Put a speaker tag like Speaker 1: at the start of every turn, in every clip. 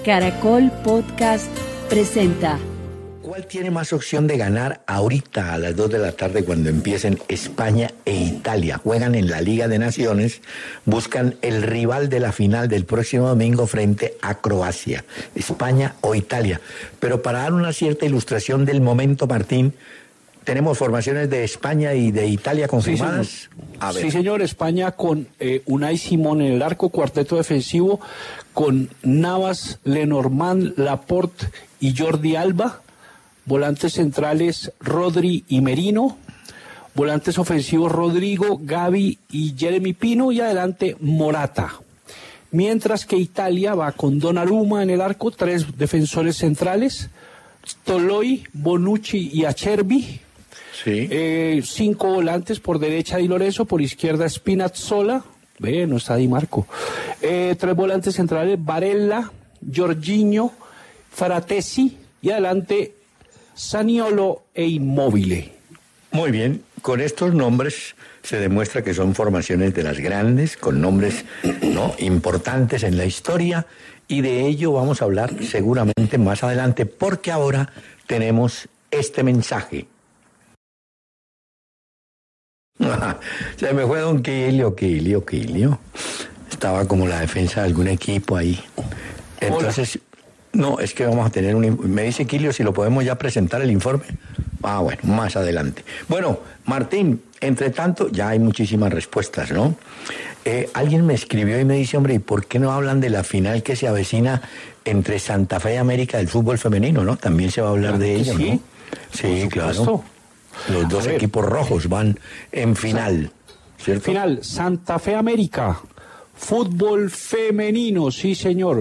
Speaker 1: Caracol Podcast presenta.
Speaker 2: ¿Cuál tiene más opción de ganar ahorita a las 2 de la tarde cuando empiecen España e Italia? Juegan en la Liga de Naciones, buscan el rival de la final del próximo domingo frente a Croacia, España o Italia. Pero para dar una cierta ilustración del momento, Martín, ¿tenemos formaciones de España y de Italia confirmadas?
Speaker 3: Sí, señor. Sí, señor. España con Unai Simón en el arco, cuarteto defensivo, con Navas, Lenormand, Laporte y Jordi Alba. Volantes centrales, Rodri y Merino. Volantes ofensivos, Rodrigo, Gavi y Jeremy Pino. Y adelante, Morata. Mientras que Italia va con Donnarumma en el arco, 3 defensores centrales, Toloi, Bonucci y Acerbi.
Speaker 2: Sí.
Speaker 3: 5 volantes, por derecha Di Lorenzo, por izquierda Spinazzola. No está Di Marco. 3 volantes centrales, Barella, Jorginho, Fratesi y adelante Zaniolo e Immobile.
Speaker 2: Muy bien, con estos nombres se demuestra que son formaciones de las grandes, con nombres importantes en la historia, y de ello vamos a hablar seguramente más adelante, porque ahora tenemos este mensaje. Se me fue don Quilio. Estaba como la defensa de algún equipo ahí. Entonces, hola. No, es que vamos a tener me dice Quilio si lo podemos ya presentar el informe. Bueno, más adelante. Bueno, Martín, entre tanto, ya hay muchísimas respuestas, ¿no? Alguien me escribió y me dice, hombre, ¿y por qué no hablan de la final que se avecina entre Santa Fe y América del fútbol femenino, no? También se va a hablar de ello,
Speaker 3: ¿sí?
Speaker 2: ¿no? Sí, claro. Los dos equipos rojos van en final, ¿cierto?
Speaker 3: Final, Santa Fe América, fútbol femenino, sí señor.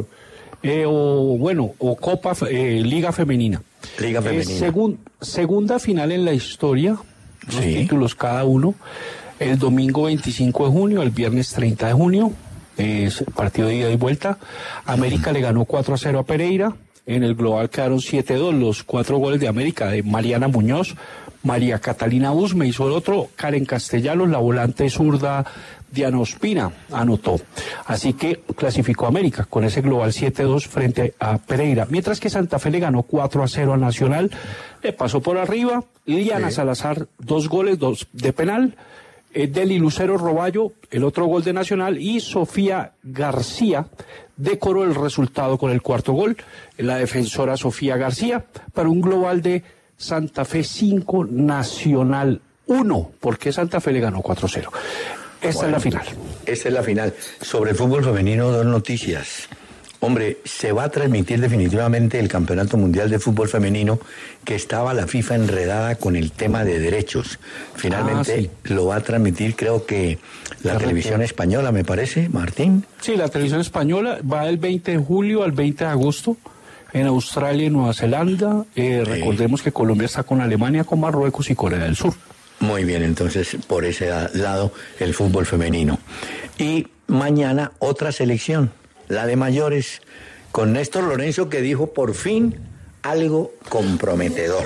Speaker 3: Copa, Liga Femenina.
Speaker 2: Liga Femenina.
Speaker 3: Segunda final en la historia, 2 títulos cada uno, el domingo 25 de junio, el viernes 30 de junio, es partido de ida y vuelta. América le ganó 4-0 a Pereira, en el global quedaron 7-2, los 4 goles de América, de Mariana Muñoz, María Catalina Usme hizo el otro, Karen Castellanos, la volante zurda Diana Ospina, anotó. Así que clasificó América con ese global 7-2 frente a Pereira. Mientras que Santa Fe le ganó 4-0 a Nacional, le pasó por arriba. Liliana Salazar, 2 goles, 2 de penal. Deli Lucero Roballo, el otro gol de Nacional. Y Sofía García decoró el resultado con el 4º gol. La defensora Sofía García, para un global de Santa Fe 5, Nacional 1, porque Santa Fe le ganó 4-0. Esta es la final.
Speaker 2: Esta es la final. Sobre el fútbol femenino, 2 noticias. Hombre, se va a transmitir definitivamente el Campeonato Mundial de Fútbol Femenino, que estaba la FIFA enredada con el tema de derechos. Finalmente lo va a transmitir, creo que la televisión española, me parece, Martín.
Speaker 3: Sí, la televisión española va del 20 de julio al 20 de agosto. En Australia y Nueva Zelanda. Recordemos que Colombia está con Alemania, con Marruecos y Corea del Sur.
Speaker 2: Muy bien, entonces por ese lado el fútbol femenino. Y mañana otra selección, la de mayores, con Néstor Lorenzo, que dijo por fin algo comprometedor.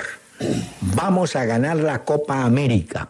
Speaker 2: Vamos a ganar la Copa América,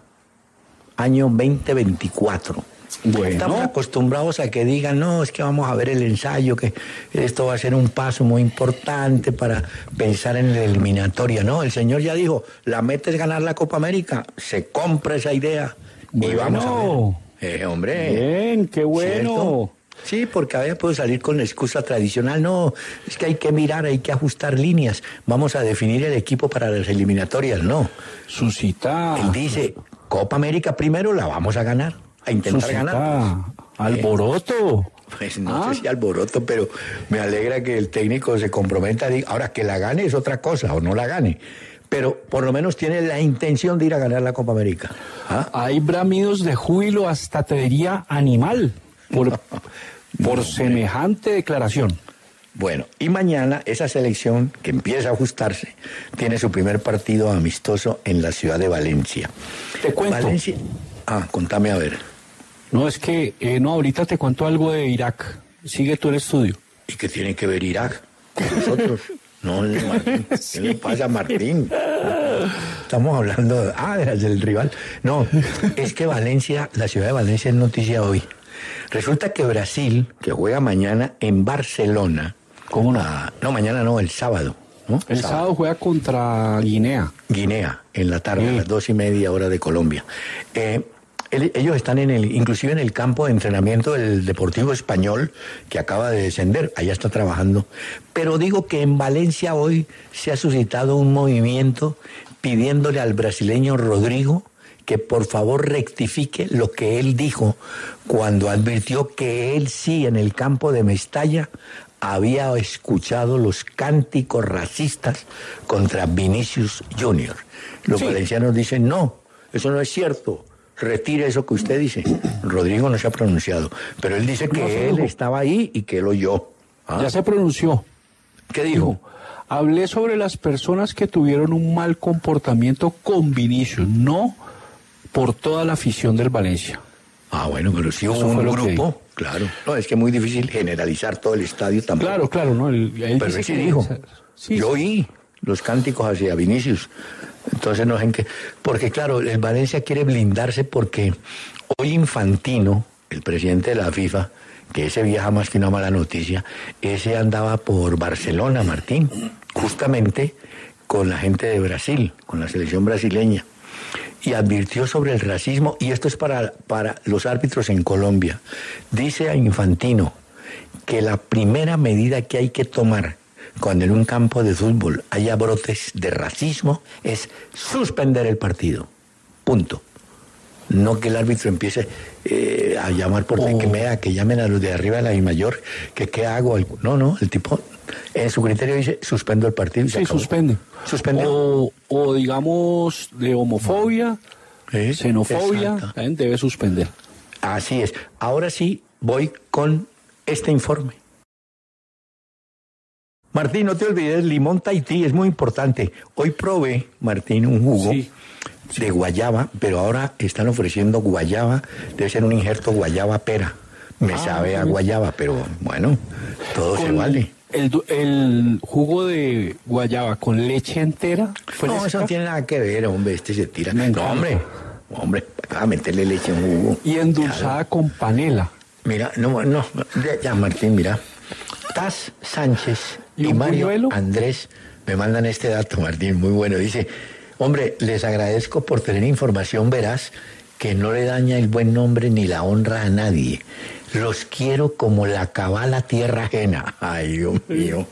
Speaker 2: año 2024. Bueno. Estamos acostumbrados a que digan, no, es que vamos a ver el ensayo, que esto va a ser un paso muy importante para pensar en la eliminatoria. No, el señor ya dijo, la meta es ganar la Copa América, se compra esa idea y vamos a ver. Hombre.
Speaker 3: Bien, qué bueno.
Speaker 2: ¿Cierto? Sí, porque a veces puedo salir con la excusa tradicional, no, es que hay que mirar, hay que ajustar líneas, vamos a definir el equipo para las eliminatorias, no.
Speaker 3: Suscita.
Speaker 2: Él dice, Copa América primero la vamos a ganar. A intentar ganar.
Speaker 3: Alboroto.
Speaker 2: Pues no sé si alboroto, pero me alegra que el técnico se comprometa. Ahora, que la gane es otra cosa, o no la gane. Pero por lo menos tiene la intención de ir a ganar la Copa América.
Speaker 3: Hay bramidos de júbilo, hasta te diría animal, por semejante declaración.
Speaker 2: Bueno, y mañana esa selección, que empieza a ajustarse, tiene su primer partido amistoso en la ciudad de Valencia.
Speaker 3: Te cuento.
Speaker 2: Valencia. Contame a ver.
Speaker 3: No, es que, ahorita te cuento algo de Irak. Sigue tú el estudio.
Speaker 2: ¿Y qué tiene que ver Irak con nosotros? No, Martín. ¿Qué le pasa a Martín? Estamos hablando del rival. No, es que Valencia, la ciudad de Valencia es noticia hoy. Resulta que Brasil, que juega mañana en Barcelona,
Speaker 3: ¿Cómo no?
Speaker 2: No, mañana no, el sábado. ¿No?
Speaker 3: El sábado juega contra Guinea.
Speaker 2: Guinea, en la tarde, a las 2:30 hora de Colombia. Ellos están inclusive en el campo de entrenamiento del Deportivo Español, que acaba de descender, allá está trabajando. Pero digo que en Valencia hoy se ha suscitado un movimiento pidiéndole al brasileño Rodrigo que por favor rectifique lo que él dijo cuando advirtió que él sí en el campo de Mestalla había escuchado los cánticos racistas contra Vinicius Junior. Los valencianos dicen, no, eso no es cierto, retire eso que usted dice. Rodrigo no se ha pronunciado, pero él dice que él estaba ahí y que él oyó.
Speaker 3: Ya se pronunció.
Speaker 2: ¿Qué dijo?
Speaker 3: Hablé sobre las personas que tuvieron un mal comportamiento con Vinicius, no por toda la afición del Valencia.
Speaker 2: Bueno, pero sí hubo un grupo, claro. No, es que es muy difícil generalizar todo el estadio tampoco.
Speaker 3: Claro, no. Él
Speaker 2: pero él sí dijo, yo oí los cánticos hacia Vinicius. Entonces no sé en qué. Porque claro, el Valencia quiere blindarse porque hoy Infantino, el presidente de la FIFA, que ese viaja más que una mala noticia, ese andaba por Barcelona, Martín, justamente con la gente de Brasil, con la selección brasileña. Y advirtió sobre el racismo, y esto es para los árbitros en Colombia. Dice a Infantino que la primera medida que hay que tomar cuando en un campo de fútbol haya brotes de racismo es suspender el partido. Punto. No que el árbitro empiece a llamar por que llamen a los de arriba de la I-Mayor, que qué hago. No, el tipo en su criterio dice suspendo el partido y se acabó.
Speaker 3: Suspende. O digamos de homofobia, xenofobia, también debe suspender.
Speaker 2: Así es. Ahora sí voy con este informe. Martín, no te olvides, limón Tahití es muy importante. Hoy probé, Martín, un jugo de guayaba, pero ahora están ofreciendo guayaba, debe ser un injerto guayaba pera. Me sabe a guayaba, pero bueno, todo se vale.
Speaker 3: El jugo de guayaba con leche entera.
Speaker 2: No, eso no tiene nada que ver, hombre, se tira. No, hombre, a meterle leche en jugo.
Speaker 3: Y endulzada con panela.
Speaker 2: Mira, ya Martín, mira. Taz Sánchez y Mario Andrés me mandan este dato, Martín, muy bueno. Dice, hombre, les agradezco por tener información veraz que no le daña el buen nombre ni la honra a nadie. Los quiero como la cabal a tierra ajena. Ay, Dios mío.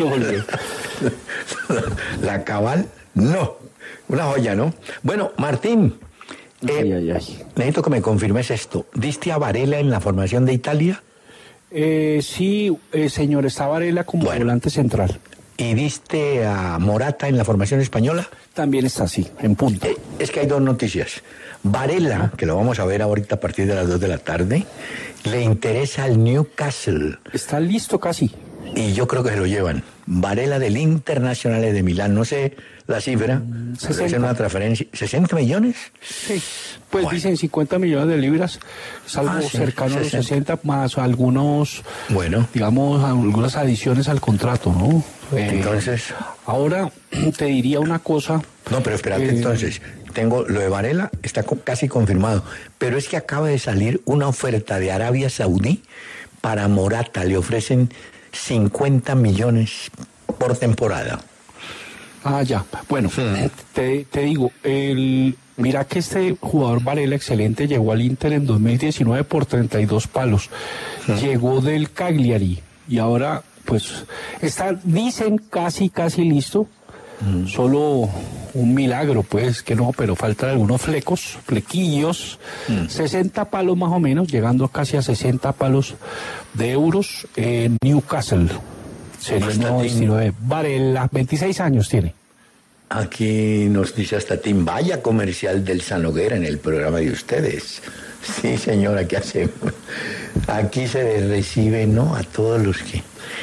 Speaker 2: La cabal, no. Una joya, ¿no? Bueno, Martín, necesito que me confirmes esto. ¿Diste a Varela en la formación de Italia?
Speaker 3: Sí, señor, está Varela como volante central.
Speaker 2: ¿Y diste a Morata en la formación española?
Speaker 3: También está así, en punto.
Speaker 2: Es que hay dos noticias. Varela, que lo vamos a ver ahorita a partir de las 2 de la tarde, le interesa al Newcastle.
Speaker 3: Está listo casi.
Speaker 2: Y yo creo que se lo llevan. Varela del Internacional de Milán, no sé la cifra, pero es una transferencia. ¿60 millones?
Speaker 3: Sí, pues dicen 50 millones de libras, es algo cercano a los 60, más algunos, digamos, algunas adiciones al contrato, ¿no?
Speaker 2: Entonces...
Speaker 3: Ahora te diría una cosa...
Speaker 2: No, pero espérate, entonces, tengo lo de Varela, está casi confirmado, pero es que acaba de salir una oferta de Arabia Saudí para Morata, le ofrecen 50 millones por temporada.
Speaker 3: Ya. Bueno, te digo, mira que este jugador Varela, excelente, llegó al Inter en 2019 por 32 palos. Llegó del Cagliari y ahora, pues, dicen casi listo. Solo un milagro, pues, que no, pero faltan algunos flequillos. 60 palos más o menos, llegando casi a 60 palos de euros en Newcastle. Sería el nuevo destino de Varela, 26 años tiene.
Speaker 2: Aquí nos dice hasta Tim, vaya comercial del Sanoguera en el programa de ustedes. Sí, señora, ¿qué hacemos? Aquí se les recibe, ¿no? A todos los que...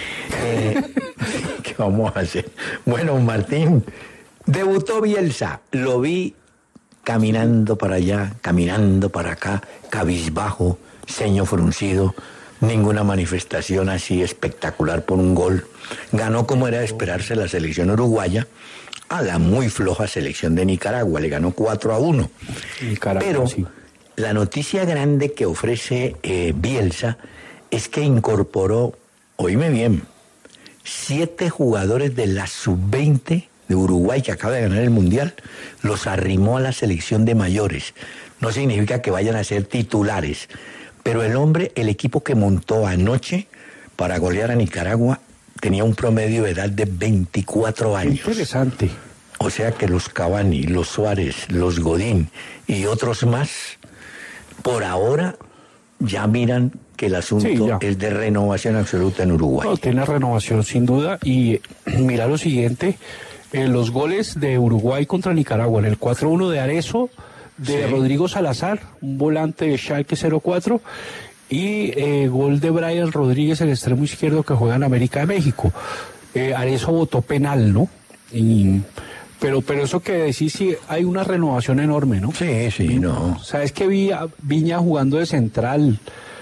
Speaker 2: ¿Qué vamos a hacer? Bueno, Martín, debutó Bielsa. Lo vi caminando para allá, caminando para acá, cabizbajo, ceño fruncido. Ninguna manifestación así espectacular por un gol. Ganó como era de esperarse la selección uruguaya a la muy floja selección de Nicaragua. Le ganó 4-1. Pero la noticia grande que ofrece Bielsa es que incorporó, oíme bien, 7 jugadores de la sub-20 de Uruguay, que acaba de ganar el Mundial, los arrimó a la selección de mayores. No significa que vayan a ser titulares, pero el equipo que montó anoche para golear a Nicaragua, tenía un promedio de edad de 24 años.
Speaker 3: Interesante.
Speaker 2: O sea que los Cavani, los Suárez, los Godín y otros más, por ahora ya miran que el asunto es de renovación absoluta en Uruguay.
Speaker 3: No, tiene renovación sin duda. Y mira lo siguiente, los goles de Uruguay contra Nicaragua, en el 4-1 de Arezzo, de Rodrigo Salazar, un volante de Schalke 04, y gol de Brian Rodríguez, el extremo izquierdo que juega en América de México. Arezzo votó penal, ¿no? Pero eso que decís, sí, hay una renovación enorme, ¿no?
Speaker 2: Sí, no.
Speaker 3: ¿Sabes que Viña jugando de central?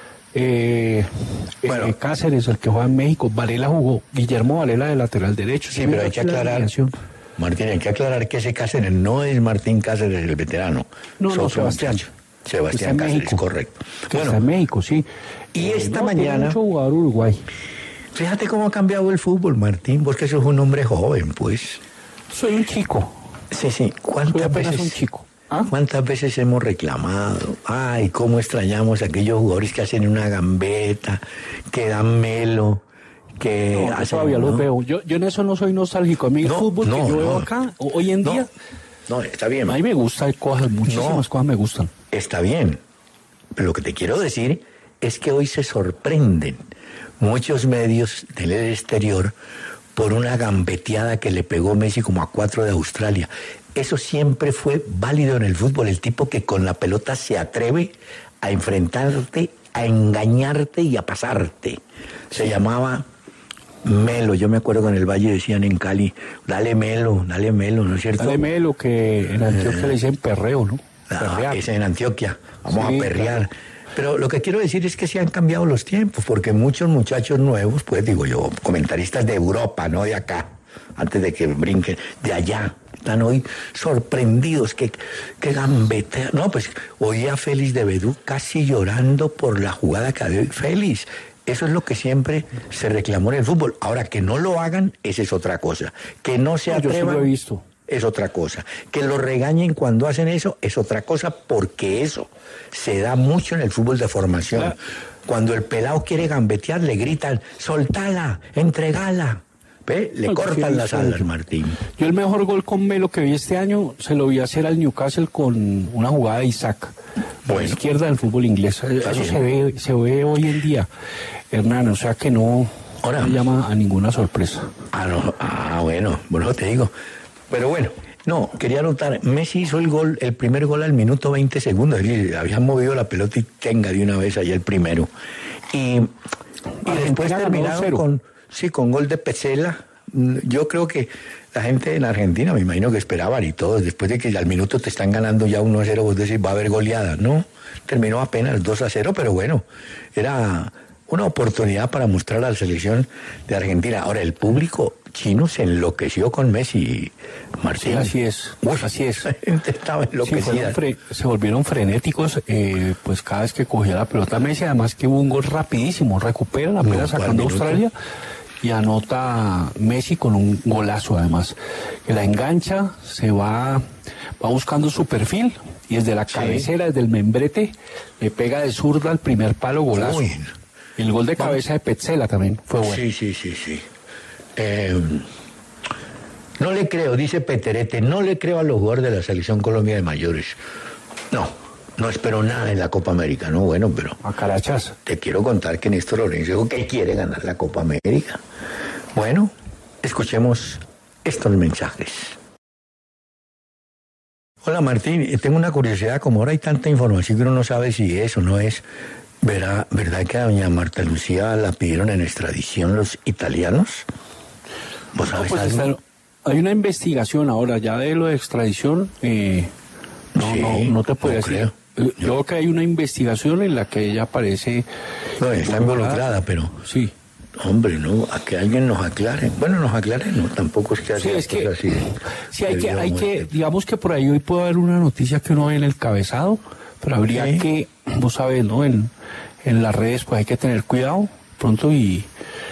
Speaker 3: Cáceres, el que juega en México, Varela jugó, Guillermo Varela de lateral derecho.
Speaker 2: Sí, pero hay que aclarar, Martín, hay que aclarar que ese Cáceres no es Martín Cáceres, el veterano.
Speaker 3: No, Sebastián.
Speaker 2: Sebastián Cáceres, correcto.
Speaker 3: Está en México, sí.
Speaker 2: Y esta mañana...
Speaker 3: Tiene mucho jugador Uruguay.
Speaker 2: Fíjate cómo ha cambiado el fútbol, Martín, porque sos un hombre joven, pues.
Speaker 3: Soy un chico.
Speaker 2: Sí.
Speaker 3: ¿Cuántas veces un chico?
Speaker 2: ¿Cuántas veces hemos reclamado? Ay, cómo extrañamos a aquellos jugadores que hacen una gambeta, que dan melo, que hacen...
Speaker 3: Todavía los veo. Yo en eso no soy nostálgico. A mí el fútbol que yo veo acá, hoy en día...
Speaker 2: No, está bien.
Speaker 3: A mí me gusta, hay cosas, muchísimas cosas me gustan.
Speaker 2: Está bien. Pero lo que te quiero decir es que hoy se sorprenden muchos medios del exterior por una gambeteada que le pegó Messi como a 4 de Australia. Eso siempre fue válido en el fútbol, el tipo que con la pelota se atreve a enfrentarte, a engañarte y a pasarte. Se llamaba melo. Yo me acuerdo que en el Valle decían en Cali, dale melo, ¿no es cierto?
Speaker 3: Dale melo, que en Antioquia le dicen perreo, ¿no?
Speaker 2: Es en Antioquia, vamos a perrear. Claro. Pero lo que quiero decir es que se han cambiado los tiempos, porque muchos muchachos nuevos, pues digo yo, comentaristas de Europa, no de acá, antes de que brinquen, de allá, están hoy sorprendidos, que gambetea. No, pues oí a Félix de Bedú casi llorando por la jugada que dio Félix. Eso es lo que siempre se reclamó en el fútbol. Ahora, que no lo hagan, esa es otra cosa. Que no se atrevan,
Speaker 3: yo sí lo he visto,
Speaker 2: es otra cosa. Que lo regañen cuando hacen eso es otra cosa, porque eso se da mucho en el fútbol de formación. Claro. Cuando el pelado quiere gambetear, le gritan, soltala, entregala. ¿Ve? Le cortan las alas, Martín.
Speaker 3: Yo el mejor gol con Melo que vi este año se lo vi hacer al Newcastle con una jugada de Isaac, por la izquierda del fútbol inglés. Eso se ve hoy en día, Hernán, o sea que no me llama a ninguna sorpresa.
Speaker 2: Bueno, te digo. Pero bueno, no, quería anotar, Messi hizo el primer gol al minuto 20 segundos, habían movido la pelota y tenga de una vez allá el primero. Y después terminaron con gol de Petzela. Yo creo que la gente en Argentina, me imagino que esperaban y todos, después de que al minuto te están ganando ya 1-0, vos decís, va a haber goleada, ¿no? Terminó apenas 2-0, pero bueno, era una oportunidad para mostrar a la selección de Argentina. Ahora, el público chino se enloqueció con Messi, Martín.
Speaker 3: Sí, así es. Así es.
Speaker 2: La gente estaba enloquecida.
Speaker 3: Sí, se volvieron frenéticos, pues cada vez que cogía la pelota Messi, además que hubo un gol rapidísmo, recupera la pelota sacando a Australia y anota Messi con un golazo además, que la engancha, se va buscando su perfil y desde la cabecera, desde el membrete, le pega de zurda al primer palo, golazo. Uy. El gol de cabeza de Petzela también fue bueno.
Speaker 2: Sí. No le creo, dice Peterete, no le creo a los jugadores de la Selección Colombia de mayores. No espero nada en la Copa América, ¿no? Bueno, pero...
Speaker 3: A Carachas.
Speaker 2: Te quiero contar que Néstor Lorenzo dijo que quiere ganar la Copa América. Bueno, escuchemos estos mensajes. Hola Martín, tengo una curiosidad, como ahora hay tanta información que uno no sabe si es o no es. ¿Verdad que a doña Marta Lucía la pidieron en extradición los italianos? ¿Vos sabés algo?
Speaker 3: Hay una investigación ahora ya de lo de extradición. No te puedo decir. Yo creo que hay una investigación en la que ella aparece.
Speaker 2: No, está involucrada, pero...
Speaker 3: Sí.
Speaker 2: Hombre, no, a que alguien nos aclare. Bueno, nos aclare, no, tampoco es que
Speaker 3: así. Sí, hay que, digamos que por ahí hoy puede haber una noticia que uno ve en el cabezado, pero habría que, vos sabés, ¿no? En las redes pues hay que tener cuidado pronto y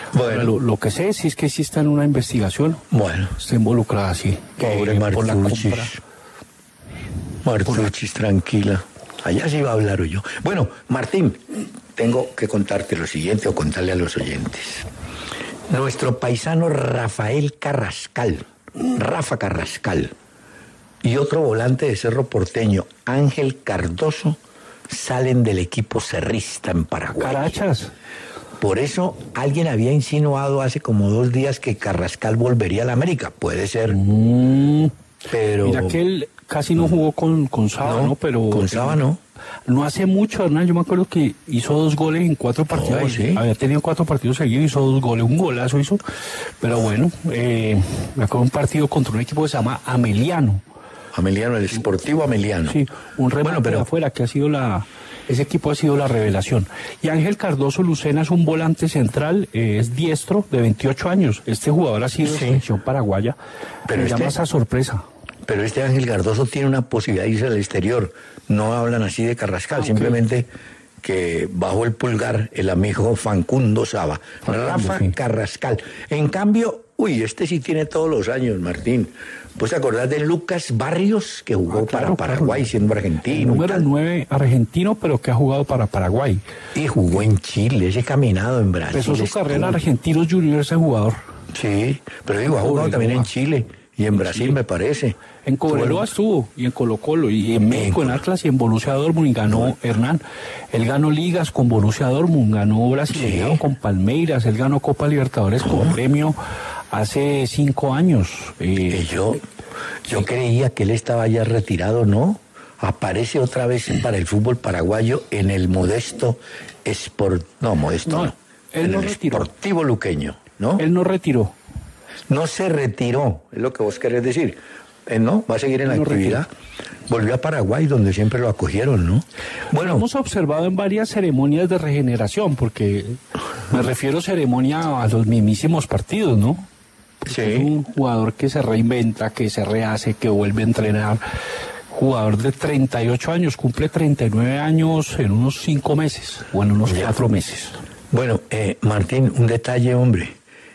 Speaker 3: Bueno, lo que sé sí es que sí está en una investigación.
Speaker 2: Bueno.
Speaker 3: Está involucrada, sí.
Speaker 2: Pobre Martuchis. Martuchis, tranquila. Allá sí va a hablar yo. Bueno, Martín, tengo que contarte lo siguiente o contarle a los oyentes. Nuestro paisano Rafael Carrascal, Rafa Carrascal, y otro volante de Cerro Porteño, Ángel Cardoso, salen del equipo cerrista en Paraguay.
Speaker 3: Carachas.
Speaker 2: Por eso alguien había insinuado hace como 2 días que Carrascal volvería a la América. Puede ser. Pero...
Speaker 3: Mira que él casi no jugó con Saba, ¿no? Pero
Speaker 2: con Saba no.
Speaker 3: No hace mucho, Hernán, yo me acuerdo que hizo 2 goles en 4 partidos.
Speaker 2: Oh, ¿sí?
Speaker 3: Había tenido 4 partidos seguidos, hizo 2 goles, un golazo hizo. Pero bueno, me acuerdo un partido contra un equipo que se llama Ameliano.
Speaker 2: Ameliano, el Sportivo Ameliano.
Speaker 3: Sí, un remate de afuera que ha sido ese equipo ha sido la revelación. Y Ángel Cardoso Lucena es un volante central, es diestro, de 28 años. Este jugador ha sido de selección paraguaya. Pero me llama esa sorpresa.
Speaker 2: Pero este Ángel Cardoso tiene una posibilidad de irse al exterior. No hablan así de Carrascal, simplemente que bajo el pulgar el amigo Facundo Saba. Rafa Carrascal. En cambio, este sí tiene todos los años, Martín. ¿Pues te acordás de Lucas Barrios, que jugó para Paraguay, siendo argentino?
Speaker 3: Número 9 argentino, pero que ha jugado para Paraguay.
Speaker 2: Y jugó en Chile, ese caminado en Brasil.
Speaker 3: Empezó su carrera en Argentinos Juniors, ese jugador.
Speaker 2: Sí, pero digo, ha jugado también en Chile y en Brasil, me parece.
Speaker 3: En Cobreloa estuvo, y en Colo-Colo, y en México, en Atlas, y en Borussia Dortmund, y ganó Hernán. Él ganó ligas con Borussia Dortmund, ganó Brasileirao con Palmeiras, él ganó Copa Libertadores con Gremio hace 5 años.
Speaker 2: Yo creía que él estaba ya retirado, ¿no? Aparece otra vez para el fútbol paraguayo en el modesto
Speaker 3: él no retiró.
Speaker 2: Sportivo Luqueño, ¿no?
Speaker 3: Él no retiró.
Speaker 2: No se retiró, es lo que vos querés decir. ¿No? Va a seguir en la actividad. Volvió a Paraguay, donde siempre lo acogieron, ¿no?
Speaker 3: Bueno, hemos observado en varias ceremonias de regeneración, porque me refiero a ceremonia a los mismísimos partidos, ¿no? Sí. Es un jugador que se reinventa, que se rehace, que vuelve a entrenar. Jugador de 38 años, cumple 39 años en unos 5 meses, o en unos 4 meses.
Speaker 2: Bueno, Martín, un detalle, hombre.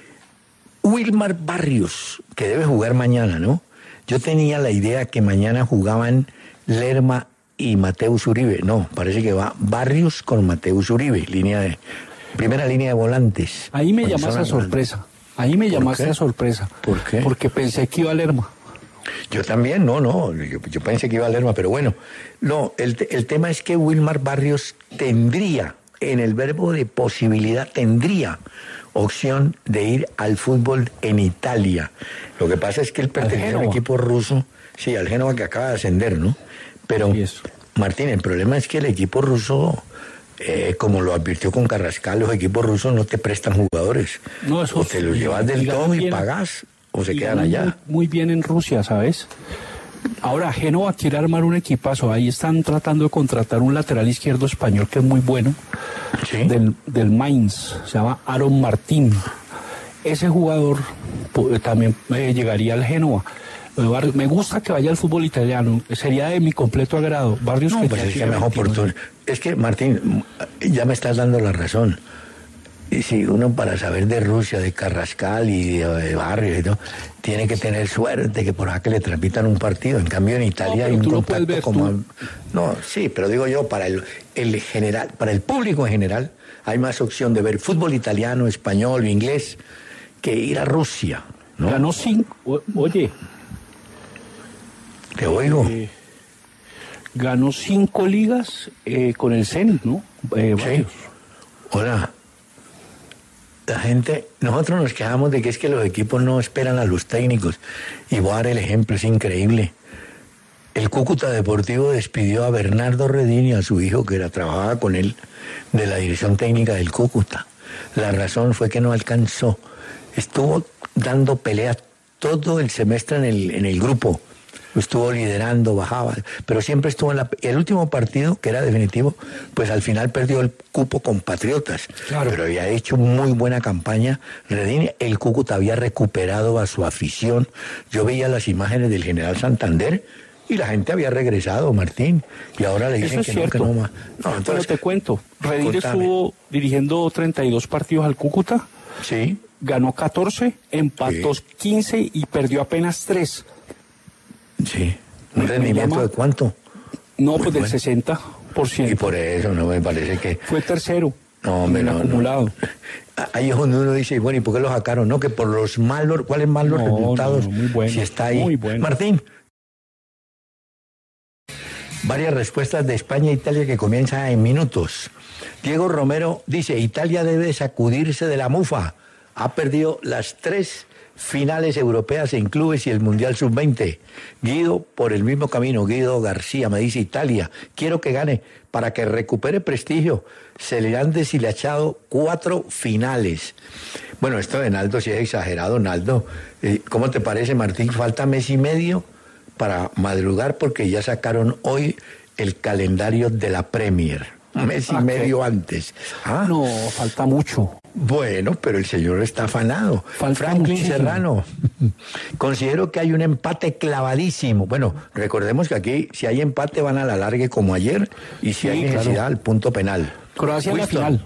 Speaker 2: Wilmar Barrios, que debe jugar mañana, ¿no? Yo tenía la idea que mañana jugaban Lerma y Mateus Uribe. No, parece que va Barrios con Mateus Uribe, primera línea de volantes.
Speaker 3: Ahí me llamaste a sorpresa. Ahí me llamaste a sorpresa.
Speaker 2: ¿Por qué?
Speaker 3: Porque pensé que iba a Lerma.
Speaker 2: Yo también, yo pensé que iba a Lerma, pero bueno. No, el tema es que Wilmar Barrios tendría, en el verbo de posibilidad, tendría opción de ir al fútbol en Italia. Lo que pasa es que él pertenece a un equipo ruso, sí, al Génova, que acaba de ascender, ¿no? Pero, Martín, el problema es que el equipo ruso, como lo advirtió con Carrascal, los equipos rusos no te prestan jugadores. No, eso o te los llevas del todo y pagás, o se quedan allá.
Speaker 3: Muy bien en Rusia, ¿sabes? Ahora, Génova quiere armar un equipazo. Ahí están tratando de contratar un lateral izquierdo español que es muy bueno, ¿sí? del Mainz, se llama Aaron Martín. Ese jugador también llegaría al Génova. Me gusta que vaya al fútbol italiano, sería de mi completo agrado. Barrios
Speaker 2: no, pues es que mejor oportuno. Es que, Martín, ya me estás dando la razón. Y si uno, para saber de Rusia, de Carrascal y de Barrios y todo, tiene que tener suerte que por acá que le transmitan un partido. En cambio, en Italia hay un contacto como... No, sí, pero digo yo, para el general, para el público en general, hay más opción de ver fútbol italiano, español, inglés, que ir a Rusia, ¿no?
Speaker 3: Ganó 5... Oye...
Speaker 2: Te oigo.
Speaker 3: Ganó 5 ligas con el Zenit, ¿no?
Speaker 2: Sí. Hola. La gente, nosotros nos quejamos de que es que los equipos no esperan a los técnicos. Y voy a dar el ejemplo, es increíble. El Cúcuta Deportivo despidió a Bernardo Redín y a su hijo, que trabajaba con él, de la dirección técnica del Cúcuta. La razón fue que no alcanzó. Estuvo dando pelea todo el semestre en el grupo. Estuvo liderando, bajaba, pero siempre estuvo en el último partido, que era definitivo, pues al final perdió el cupo con Patriotas. Claro. Pero había hecho muy buena campaña. Redín, el Cúcuta había recuperado a su afición. Yo veía las imágenes del General Santander y la gente había regresado, Martín. Y ahora le dicen que no más. No,
Speaker 3: entonces, pero te cuento, Redín estuvo dirigiendo 32 partidos al Cúcuta.
Speaker 2: Sí.
Speaker 3: Ganó 14, empató 15 y perdió apenas 3.
Speaker 2: Sí. ¿Un rendimiento de cuánto?
Speaker 3: No, pues del 60%.
Speaker 2: Y por eso no me parece que...
Speaker 3: Fue tercero.
Speaker 2: No, hombre, no,
Speaker 3: acumulado.
Speaker 2: Ahí es donde uno dice, bueno, ¿y por qué lo sacaron? No, que por los malos, ¿cuáles malos resultados?
Speaker 3: No, muy bueno.
Speaker 2: Si está ahí.
Speaker 3: Muy bueno.
Speaker 2: Martín. Varias respuestas de España e Italia que comienzan en minutos. Diego Romero dice, Italia debe sacudirse de la mufa. Ha perdido las 3 finales europeas en clubes y el Mundial Sub-20. Guido, por el mismo camino, Guido García me dice, Italia, quiero que gane para que recupere prestigio. Se le han deshilachado 4 finales. Bueno, esto de Naldo sí es exagerado, Naldo. ¿Cómo te parece, Martín? Falta mes y medio para madrugar porque ya sacaron hoy el calendario de la Premier. Un mes y medio antes. ¿Ah?
Speaker 3: No, falta mucho.
Speaker 2: Bueno, pero el señor está afanado. Franklin muchísimo. Serrano, considero que hay un empate clavadísimo. Bueno, recordemos que aquí si hay empate van a la largue como ayer y si hay necesidad al punto penal.
Speaker 3: Croacia en la final.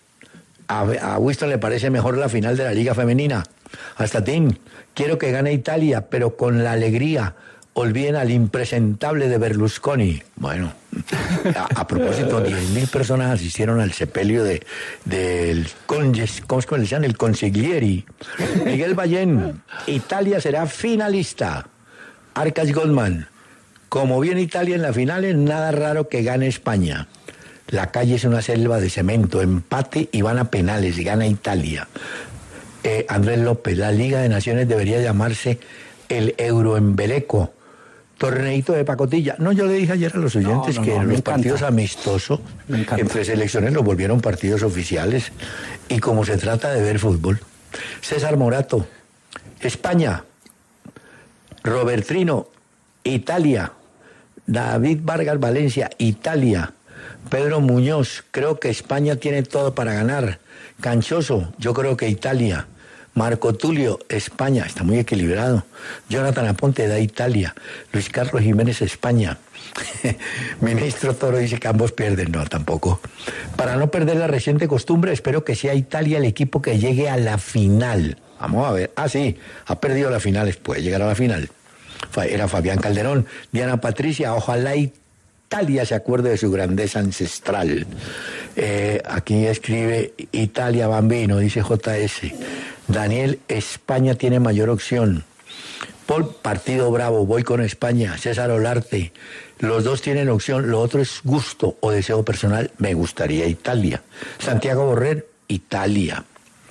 Speaker 2: A Winston le parece mejor la final de la Liga Femenina. Hasta Tim, quiero que gane Italia, pero con la alegría. Olviden al impresentable de Berlusconi. Bueno, a propósito, 10.000 personas asistieron al sepelio del ¿cómo se llama? El consiglieri. Miguel Ballén, Italia será finalista. Arcas Goldman, como viene Italia en las finales, nada raro que gane España. La calle es una selva de cemento, empate y van a penales, gana Italia. Andrés López, la Liga de Naciones debería llamarse el Euroembeleco. Torneito de pacotilla. No, yo le dije ayer a los oyentes que los partidos amistosos entre selecciones los volvieron partidos oficiales. Y como se trata de ver fútbol. César Morato, España. Robertrino, Italia. David Vargas Valencia, Italia. Pedro Muñoz, creo que España tiene todo para ganar. Canchoso, yo creo que Italia. Marco Tulio, España, está muy equilibrado. Jonathan Aponte, da Italia. Luis Carlos Jiménez, España. Ministro Toro dice que ambos pierden. No, tampoco. Para no perder la reciente costumbre, espero que sea Italia el equipo que llegue a la final. Vamos a ver. Ah, sí, ha perdido la final, puede llegar a la final. Era Fabián Calderón. Diana Patricia, ojalá Italia se acuerde de su grandeza ancestral. Aquí escribe Italia Bambino, dice JS. Daniel, España tiene mayor opción. Paul, partido bravo, voy con España. César Olarte, los dos tienen opción, lo otro es gusto o deseo personal, me gustaría Italia. Santiago Borrer, Italia.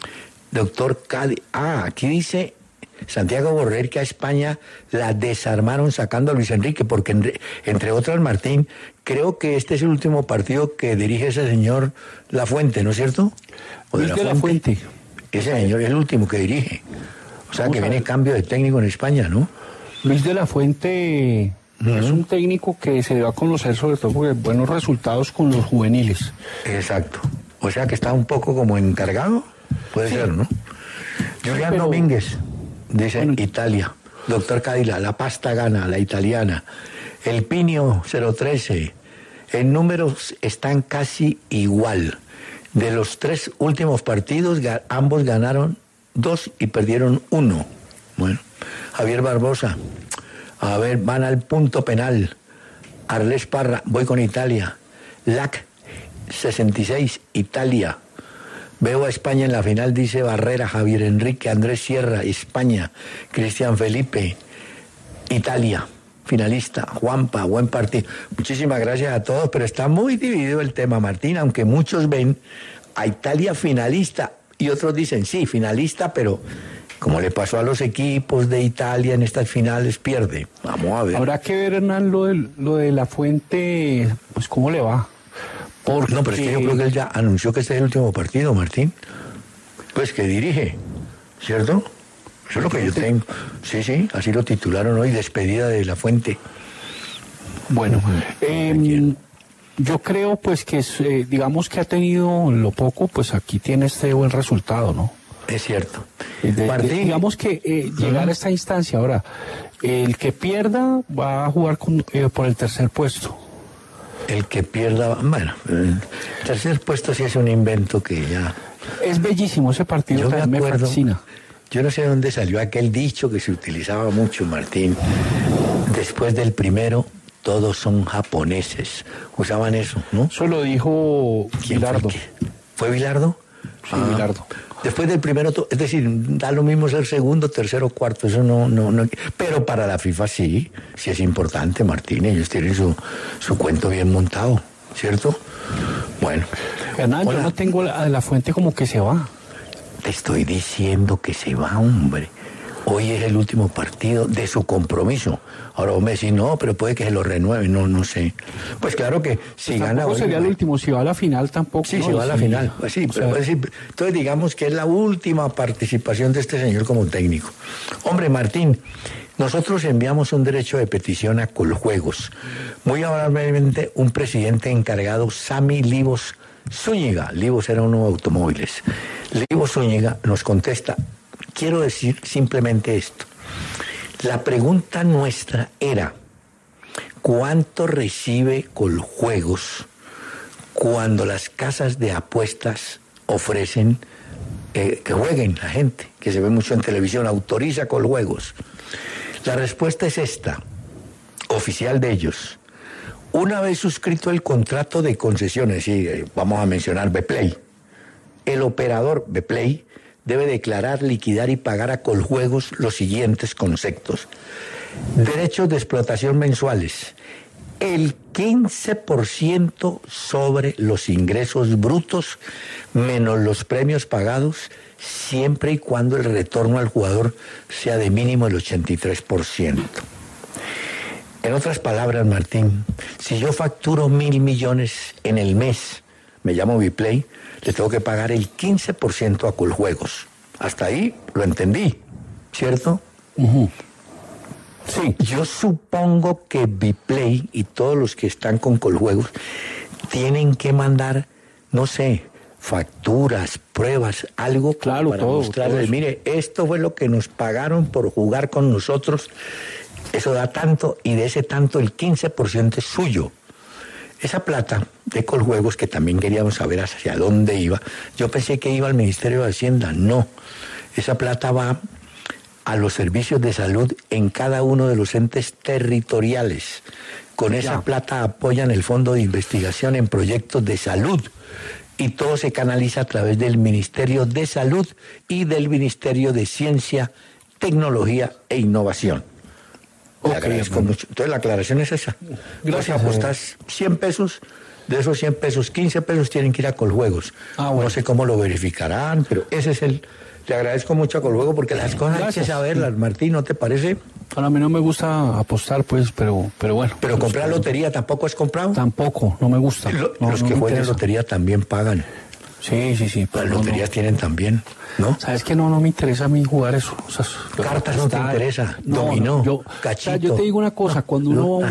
Speaker 2: Doctor Cadi, aquí dice Santiago Borrer que a España la desarmaron sacando a Luis Enrique, porque entre otras, Martín, creo que este es el último partido que dirige ese señor Lafuente, ¿no es cierto?
Speaker 3: Luis de la Fuente.
Speaker 2: Ese señor es el último que dirige. O sea, que viene cambio de técnico en España, ¿no?
Speaker 3: Luis de la Fuente es un técnico que se dio a conocer sobre todo por buenos resultados con los juveniles.
Speaker 2: Exacto. O sea, que está un poco como encargado. Puede ser, ¿no? Julián Domínguez dice Italia. Doctor Cadila, la pasta gana, la italiana. El Pinio 013. En números están casi igual. De los 3 últimos partidos, ambos ganaron 2 y perdieron 1. Bueno, Javier Barbosa, a ver, van al punto penal. Arles Parra, voy con Italia. LAC 66, Italia. Veo a España en la final, dice Barrera, Javier Enrique, Andrés Sierra, España. Cristian Felipe, Italia. Finalista, Juanpa, buen partido. Muchísimas gracias a todos, pero está muy dividido el tema, Martín, aunque muchos ven a Italia finalista y otros dicen, sí, finalista, pero como le pasó a los equipos de Italia en estas finales, pierde. Vamos a ver.
Speaker 3: Habrá que ver, Hernán, lo de la Fuente, pues cómo le va. Porque...
Speaker 2: No, pero es que yo creo que él ya anunció que este es el último partido, Martín. Pues que dirige, ¿cierto? Eso es lo que yo tengo. Sí, sí, así lo titularon hoy, despedida de la Fuente.
Speaker 3: Bueno, yo creo pues que digamos que ha tenido lo poco, pues aquí tiene este buen resultado, ¿no?
Speaker 2: Es cierto.
Speaker 3: Martín, digamos que llegar a esta instancia ahora, el que pierda va a jugar por el tercer puesto.
Speaker 2: El que pierda, bueno, el tercer puesto sí es un invento que ya...
Speaker 3: Es bellísimo ese partido,
Speaker 2: Yo me acuerdo,
Speaker 3: fascina.
Speaker 2: Yo no sé de dónde salió aquel dicho que se utilizaba mucho, Martín. Después del primero, todos son japoneses. Usaban eso, ¿no?
Speaker 3: Eso lo dijo Bilardo.
Speaker 2: ¿Fue Bilardo?
Speaker 3: Sí, Bilardo.
Speaker 2: Después del primero, es decir, da lo mismo ser segundo, tercero, cuarto, eso no. Pero para la FIFA sí es importante, Martín. Ellos tienen su cuento bien montado, ¿cierto? Bueno.
Speaker 3: Hernán, yo no tengo a la Fuente como que se va.
Speaker 2: Te estoy diciendo que se va, hombre. Hoy es el último partido de su compromiso. Ahora vos me decís, no, pero puede que se lo renueve, no sé. Pues claro que si
Speaker 3: pues
Speaker 2: gana...
Speaker 3: Tampoco sería el último, si va a la final tampoco.
Speaker 2: Sí,
Speaker 3: ¿no?
Speaker 2: si va a la final, pues sí, pero pues sí. Entonces digamos que es la última participación de este señor como técnico. Hombre, Martín, nosotros enviamos un derecho de petición a Coljuegos. Muy amablemente, un presidente encargado, Sami Livos Zúñiga. Livos era uno de automóviles. Livos Zúñiga nos contesta: quiero decir simplemente esto. La pregunta nuestra era: ¿cuánto recibe Coljuegos cuando las casas de apuestas ofrecen que jueguen la gente, que se ve mucho en televisión, autoriza Coljuegos? La respuesta es esta, oficial de ellos. Una vez suscrito el contrato de concesiones, y vamos a mencionar Beplay, el operador Beplay debe declarar, liquidar y pagar a Coljuegos los siguientes conceptos: derechos de explotación mensuales, el 15% sobre los ingresos brutos menos los premios pagados, siempre y cuando el retorno al jugador sea de mínimo el 83%. En otras palabras, Martín, si yo facturo 1.000 millones en el mes, me llamo Biplay, le tengo que pagar el 15% a Coljuegos. Hasta ahí lo entendí, ¿cierto?
Speaker 3: Uh-huh. Sí.
Speaker 2: Yo supongo que Biplay y todos los que están con Coljuegos tienen que mandar, no sé, facturas, pruebas, algo
Speaker 3: claro,
Speaker 2: para mostrarles, mire, esto fue lo que nos pagaron por jugar con nosotros, eso da tanto, y de ese tanto el 15% es suyo. Esa plata de Coljuegos, que también queríamos saber hacia dónde iba, yo pensé que iba al Ministerio de Hacienda, no, esa plata va a los servicios de salud en cada uno de los entes territoriales. Con esa plata apoyan el Fondo de Investigación en proyectos de salud, y todo se canaliza a través del Ministerio de Salud y del Ministerio de Ciencia, Tecnología e Innovación. Le agradezco mucho. Entonces la aclaración es esa. Gracias. Vos apostas 100 pesos, de esos 100 pesos, 15 pesos tienen que ir a Coljuegos. Bueno. No sé cómo lo verificarán, pero ese es el... Le agradezco mucho a Coljuegos porque las cosas hay que saberlas, Martín, ¿no te parece?
Speaker 3: A mí no me gusta apostar, pues, pero bueno.
Speaker 2: ¿Pero comprar lotería tampoco has comprado?
Speaker 3: Tampoco, no me gusta.
Speaker 2: Los que juegan lotería también pagan.
Speaker 3: Sí.
Speaker 2: Las loterías tienen también, ¿no?
Speaker 3: ¿Sabes qué? No me interesa a mí jugar eso. O sea,
Speaker 2: cartas no te interesa, dominó, cachito.
Speaker 3: O sea, yo te digo una cosa, cuando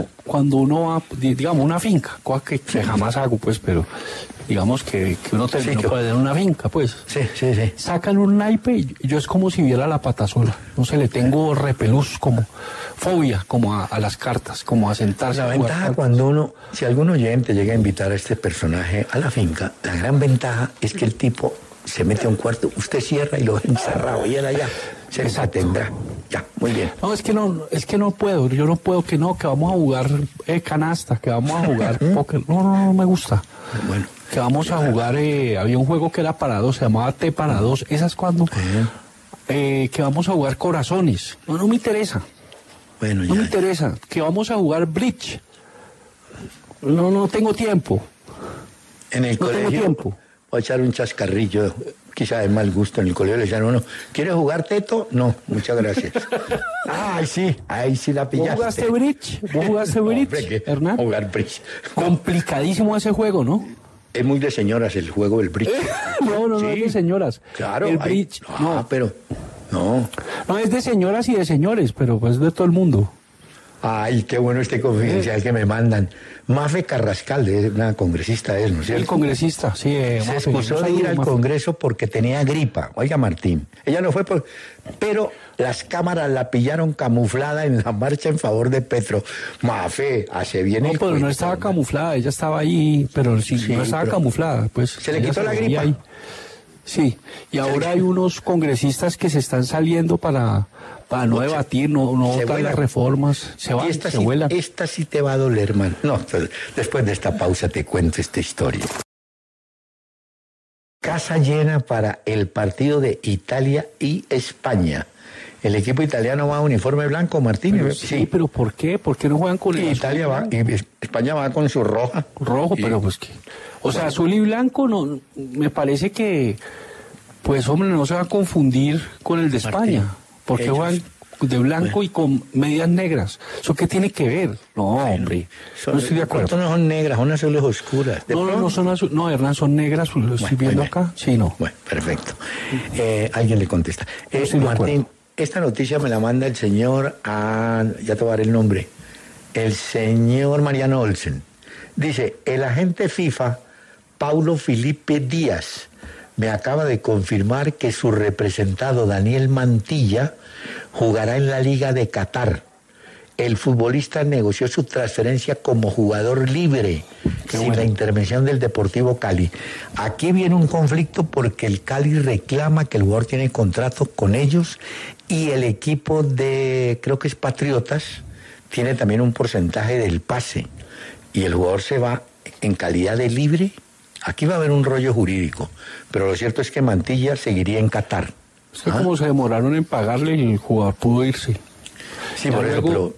Speaker 3: uno va, digamos, una finca, cosa que jamás hago, pues, pero digamos que uno terminó puede tener una finca, pues.
Speaker 2: Sí.
Speaker 3: Sacan un naipe y yo es como si viera la patasola. No sé, le tengo repelús, como fobia, como a las cartas, como a sentarse.
Speaker 2: La ventaja cuando si algún oyente llega a invitar a este personaje a la finca, la gran ventaja es que el tipo se mete a un cuarto, usted cierra y lo deja encerrado y él allá se tendrá. Ya, muy bien.
Speaker 3: No, es que no puedo, yo no puedo, que vamos a jugar canasta, que vamos a jugar póker. No me gusta.
Speaker 2: Bueno.
Speaker 3: Que vamos a jugar, había un juego que era para dos, se llamaba T para dos, esas cuando, que vamos a jugar corazones. No me interesa.
Speaker 2: Bueno,
Speaker 3: no me interesa. Que vamos a jugar bridge. No tengo tiempo.
Speaker 2: En el colegio,
Speaker 3: tengo tiempo.
Speaker 2: Voy a echar un chascarrillo, quizá de mal gusto. En el colegio le decían uno, ¿quiere jugar teto? No, muchas gracias. Ahí sí la pillaste.
Speaker 3: ¿Vos jugaste bridge, Hernán?
Speaker 2: Jugar bridge.
Speaker 3: Complicadísimo ese juego, ¿no?
Speaker 2: Es muy de señoras el juego del bridge.
Speaker 3: No es de señoras.
Speaker 2: Claro.
Speaker 3: El bridge,
Speaker 2: pero... No.
Speaker 3: No, es de señoras y de señores, pero pues de todo el mundo.
Speaker 2: Ay, qué bueno este confidencial que me mandan. Mafe Carrascal, una congresista es, ¿no es cierto?
Speaker 3: El congresista, sí.
Speaker 2: Se excusó de ir al Congreso porque tenía gripa. Oiga, Martín, ella no fue pero las cámaras la pillaron camuflada en la marcha en favor de Petro. Mafe, hace bien el
Speaker 3: pero no estaba camuflada, ella estaba ahí, pero no estaba camuflada. Pues
Speaker 2: ¿se le quitó la gripa? Ahí.
Speaker 3: Sí, y ahora hay unos congresistas que se están saliendo para no debatir, no votar las reformas, se van, se vuelan.
Speaker 2: Esta sí te va a doler, man. No, después de esta pausa te cuento esta historia. Casa llena para el partido de Italia y España. El equipo italiano va a uniforme blanco, Martín.
Speaker 3: Pero sí, pero ¿por qué? ¿Por qué no juegan con el
Speaker 2: Italia va, y España va con su roja.
Speaker 3: Rojo, pero pues que... O sea, azul y blanco, no, me parece que... Pues, hombre, no se va a confundir con el de España. Porque juegan de blanco y con medias negras. ¿Eso qué tiene que ver? No, hombre, no estoy de acuerdo.
Speaker 2: No son negras, son azules oscuras.
Speaker 3: No son azules. No, Hernán, son negras, lo estoy viendo acá. Sí, no.
Speaker 2: Bueno, perfecto. Alguien le contesta. Martín, esta noticia me la manda el señor, ya te voy a dar el nombre, el señor Mariano Olsen. Dice, el agente FIFA, Paulo Felipe Díaz, me acaba de confirmar que su representado Daniel Mantilla jugará en la Liga de Qatar. El futbolista negoció su transferencia como jugador libre, sin la intervención del Deportivo Cali. Aquí viene un conflicto porque el Cali reclama que el jugador tiene contrato con ellos y el equipo de, creo que es Patriotas, tiene también un porcentaje del pase. Y el jugador se va en calidad de libre. Aquí va a haber un rollo jurídico, pero lo cierto es que Mantilla seguiría en Qatar.
Speaker 3: Es que como se demoraron en pagarle, el jugador pudo irse.
Speaker 2: Sí, por eso, pero...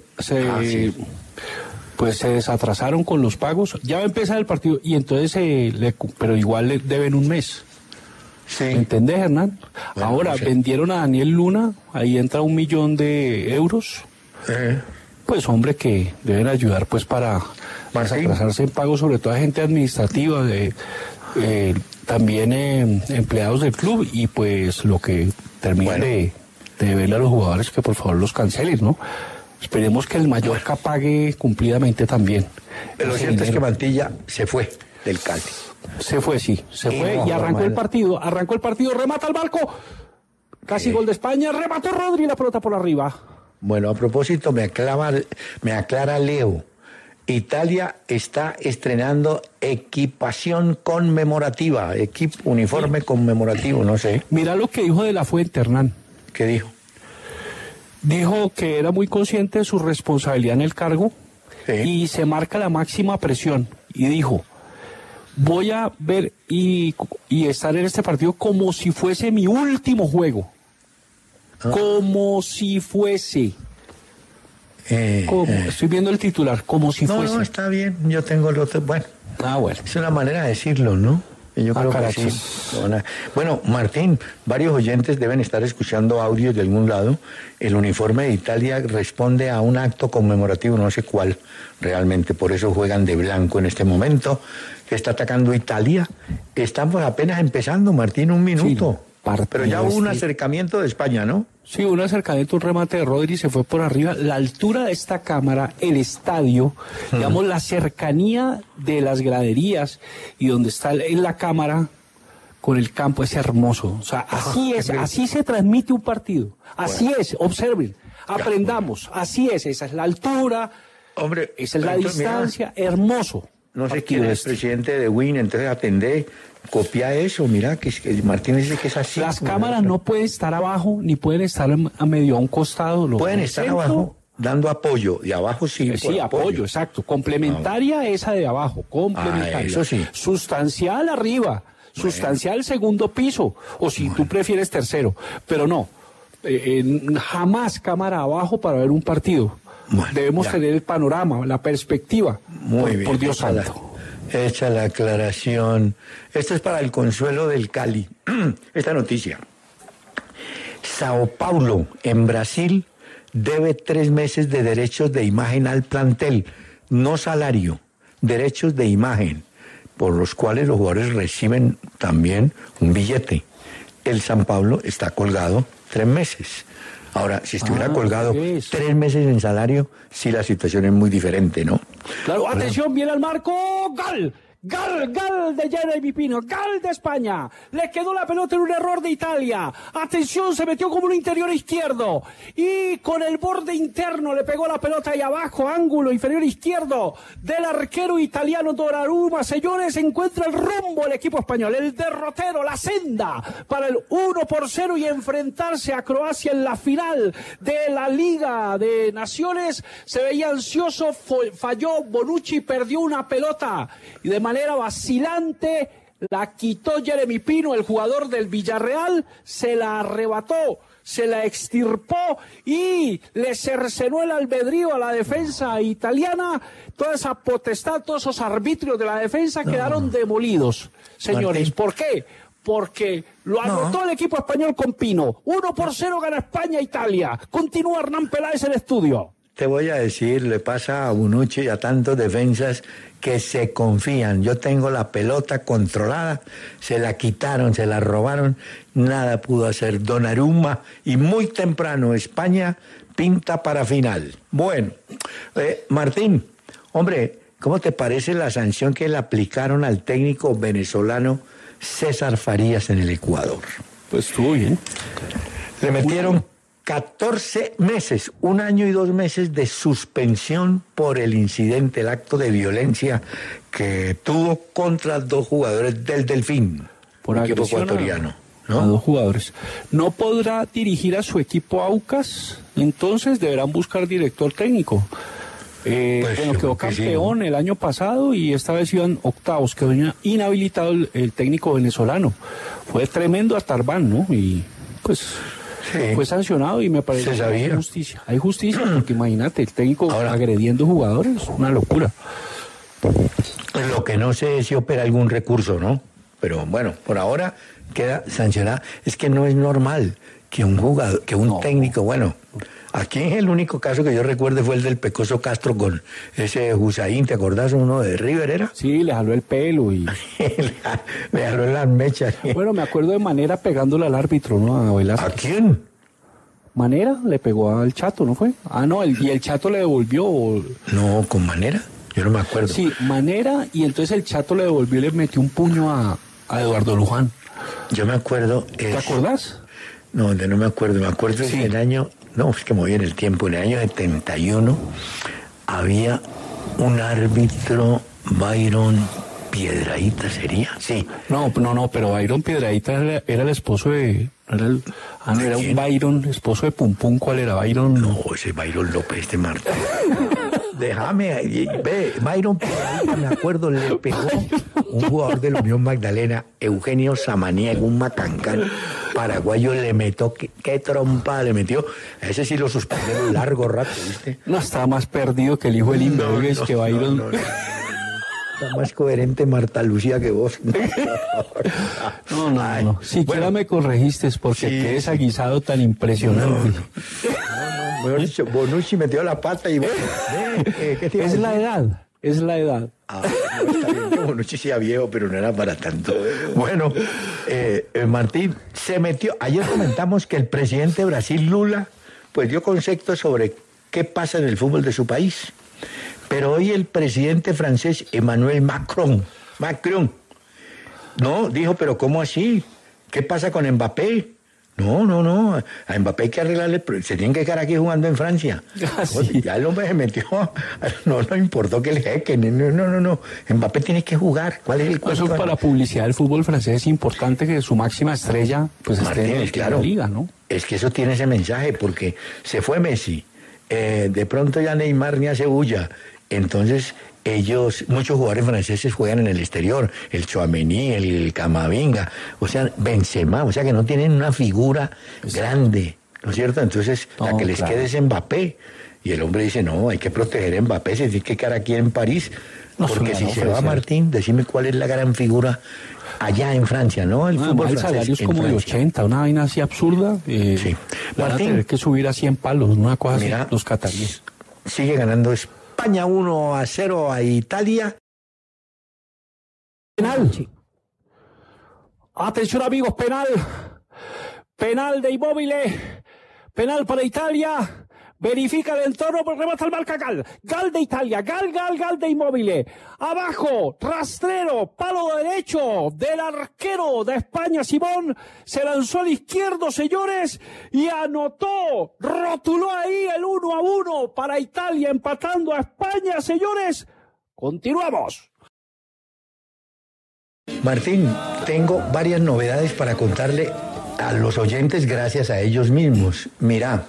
Speaker 3: Pues se desatrasaron con los pagos. Ya va a empezar el partido y entonces, pero igual le deben un mes.
Speaker 2: Sí.
Speaker 3: ¿Me entendés, Hernán? Bueno, ahora, vendieron a Daniel Luna, ahí entra 1 millón de euros. Pues, hombre, que deben ayudar pues para desatrasarse en pagos, sobre todo a gente administrativa, también empleados del club, y pues lo que termine de verle a los jugadores que por favor los cancelen, ¿no? Esperemos que el Mallorca pague cumplidamente también.
Speaker 2: Pero lo cierto es que Mantilla se fue del Cali.
Speaker 3: Se fue y arrancó el partido, remata al barco, casi gol de España, remató Rodri, la pelota por arriba.
Speaker 2: Bueno, a propósito, me aclara Leo, Italia está estrenando equipación conmemorativa, uniforme conmemorativo, no sé.
Speaker 3: Mira lo que dijo de la Fuente, Hernán.
Speaker 2: ¿Qué dijo?
Speaker 3: Dijo que era muy consciente de su responsabilidad en el cargo y se marca la máxima presión. Y dijo, voy a ver y estar en este partido como si fuese mi último juego. Como si fuese. Estoy viendo el titular, como si fuese.
Speaker 2: No, está bien, yo tengo el otro. Bueno, es una manera de decirlo, ¿no? Yo creo que sí. Bueno, Martín, varios oyentes deben estar escuchando audios de algún lado. El uniforme de Italia responde a un acto conmemorativo, no sé cuál realmente, por eso juegan de blanco en este momento, que está atacando Italia. Estamos apenas empezando, Martín, 1 minuto. Pero ya hubo un acercamiento de España, ¿no?
Speaker 3: Sí, un acercamiento, un remate de Rodri, se fue por arriba. La altura de esta cámara, el estadio, digamos, la cercanía de las graderías y donde está en la cámara con el campo es hermoso. O sea, así se transmite un partido. Así es, observen, aprendamos, así es, esa es la altura,
Speaker 2: hombre,
Speaker 3: esa es la distancia, hermoso.
Speaker 2: No sé quién es el presidente de WIN, entonces atendé, copia eso, mira, que Martín dice que es así.
Speaker 3: Las cámaras no pueden estar abajo, ni pueden estar a medio a un costado.
Speaker 2: Pueden estar abajo, dando apoyo, y abajo sí.
Speaker 3: Sí, apoyo, exacto. Complementaria esa de abajo, complementaria.
Speaker 2: Eso sí.
Speaker 3: Sustancial arriba, sustancial segundo piso, o si tú prefieres tercero, pero no, jamás cámara abajo para ver un partido. Debemos tener el panorama, la perspectiva.
Speaker 2: Muy bien.
Speaker 3: Por Dios santo.
Speaker 2: Hecha la aclaración. Esto es para el consuelo del Cali. Esta noticia. Sao Paulo, en Brasil, debe 3 meses de derechos de imagen al plantel. No salario, derechos de imagen, por los cuales los jugadores reciben también un billete. El San Pablo está colgado 3 meses. Ahora, si estuviera colgado 3 meses en salario, sí la situación es muy diferente, ¿no?
Speaker 3: Claro, atención, viene al marco, ¡gol! Gol de Jeremy Pino, gol de España. Le quedó la pelota en un error de Italia. Atención, se metió como un interior izquierdo. Y con el borde interno le pegó la pelota ahí abajo, ángulo inferior izquierdo del arquero italiano Donnarumma. Señores, encuentra el rumbo el equipo español, el derrotero, la senda para el 1-0 y enfrentarse a Croacia en la final de la Liga de Naciones. Se veía ansioso, falló Bonucci, perdió una pelota y de manera vacilante la quitó Jeremy Pino, el jugador del Villarreal, se la arrebató, se la extirpó y le cercenó el albedrío a la defensa italiana. Toda esa potestad, todos esos arbitrios de la defensa quedaron demolidos, señores. Martín. ¿Por qué? Porque lo anotó el equipo español con Pino. 1-0 gana España-Italia. Continúa Hernán Peláez en el estudio.
Speaker 2: Te voy a decir, le pasa a Bonucci y a tantos defensas que se confían. Yo tengo la pelota controlada, se la quitaron, se la robaron, nada pudo hacer Donnarumma y muy temprano España pinta para final. Bueno, Martín, hombre, ¿cómo te parece la sanción que le aplicaron al técnico venezolano César Farías en el Ecuador?
Speaker 3: Pues estuvo bien.
Speaker 2: Le metieron 14 meses, 1 año y 2 meses de suspensión por el incidente, el acto de violencia que tuvo contra 2 jugadores del Delfín,
Speaker 3: por
Speaker 2: equipo ecuatoriano. ¿No?
Speaker 3: A 2 jugadores. No podrá dirigir a su equipo Aucas, entonces deberán buscar director técnico. Bueno, quedó campeón el año pasado y esta vez iban octavos, quedó inhabilitado el técnico venezolano. Fue tremendo Astarbán, ¿no? Y pues... Sí. Fue sancionado y me parece que hay justicia. Hay justicia porque imagínate, el técnico agrediendo jugadores, una locura.
Speaker 2: Lo que no sé es si opera algún recurso, ¿no? Pero bueno, por ahora queda sancionado. Es que no es normal que un jugador, que un técnico, bueno, aquí el único caso que yo recuerdo fue el del Pecoso Castro con ese Hussein, ¿te acordás? Uno de River, ¿era?
Speaker 3: Sí, le jaló el pelo y...
Speaker 2: le jaló las mechas.
Speaker 3: Bueno, me acuerdo de Manera pegándole al árbitro, ¿no? A Velázquez.
Speaker 2: ¿A quién?
Speaker 3: Manera le pegó al Chato, ¿no fue? Ah, no, y el Chato le devolvió.
Speaker 2: No, ¿con Manera? Yo no me acuerdo.
Speaker 3: Sí, Manera, y entonces el Chato le devolvió y le metió un puño a Eduardo Luján.
Speaker 2: Yo me acuerdo...
Speaker 3: ¿Te acordás?
Speaker 2: No, no me acuerdo. Me acuerdo que el año... No, es que me voy en el tiempo. En el año 71 había un árbitro, Byron Piedrahita, ¿sería? Sí.
Speaker 3: No, pero Byron Piedrahita era el esposo de... Era un Byron, esposo de Pum Pum. ¿Cuál era? Byron...
Speaker 2: No, ese Byron López de Marta. Déjame, ve, Byron Piedrahita, me acuerdo, le pegó un jugador de la Unión Magdalena, Eugenio Samaniego, un macancán paraguayo, le metió, qué trompa le metió. A ese sí lo suspendieron un largo rato, ¿viste?
Speaker 3: No, estaba más perdido que el hijo del Invergues que Byron.
Speaker 2: No. Está más coherente Marta Lucía que vos.
Speaker 3: No. Siquiera me corregiste porque qué desaguisado tan impresionante.
Speaker 2: Mejor dicho, Bonucci metió la pata y...
Speaker 3: Es la edad.
Speaker 2: No, está bien. Bonucci sea viejo, pero no era para tanto. Bueno, Martín, se metió... Ayer comentamos que el presidente de Brasil, Lula, pues dio conceptos sobre qué pasa en el fútbol de su país. Pero hoy el presidente francés Emmanuel Macron, no, dijo, pero ¿cómo así? ¿Qué pasa con Mbappé? No, a Mbappé hay que arreglarle, se tiene que quedar aquí jugando en Francia.
Speaker 3: Sí.
Speaker 2: Ya el hombre se metió, no importó que le jequen, no, Mbappé tiene que jugar. ¿Cuál es el cuento?
Speaker 3: Eso para la publicidad del fútbol francés es importante que su máxima estrella pues esté en la liga, ¿no?
Speaker 2: Es que eso tiene ese mensaje, porque se fue Messi, de pronto ya Neymar ni hace bulla. Entonces, muchos jugadores franceses juegan en el exterior, el Tchouaméni, el Camavinga, o sea, Benzema, o sea que no tienen una figura grande, ¿no es cierto? Entonces, la que les quede es Mbappé. Y el hombre dice, no, hay que proteger a Mbappé, se tiene que quedar aquí en París, porque si se va Martín, decime cuál es la gran figura allá en Francia, ¿no? El fútbol francés.
Speaker 3: El salario es como de 80, una vaina así absurda.
Speaker 2: Sí.
Speaker 3: Van a tener que subir a 100 palos, una cosa
Speaker 2: mira,
Speaker 3: así, los cataríes.
Speaker 2: Sigue ganando España 1-0 a Italia.
Speaker 3: Penal. Atención amigos, penal. Penal de Immobile. Penal para Italia. Verifica el entorno, por remata el marca Gal. Gal de Italia, Gal de Immobile. Abajo, rastrero, palo derecho del arquero de España, Simón. Se lanzó al izquierdo, señores, y anotó. Rotuló ahí el 1-1 para Italia, empatando a España, señores. Continuamos.
Speaker 2: Martín, tengo varias novedades para contarle a los oyentes gracias a ellos mismos. Mira,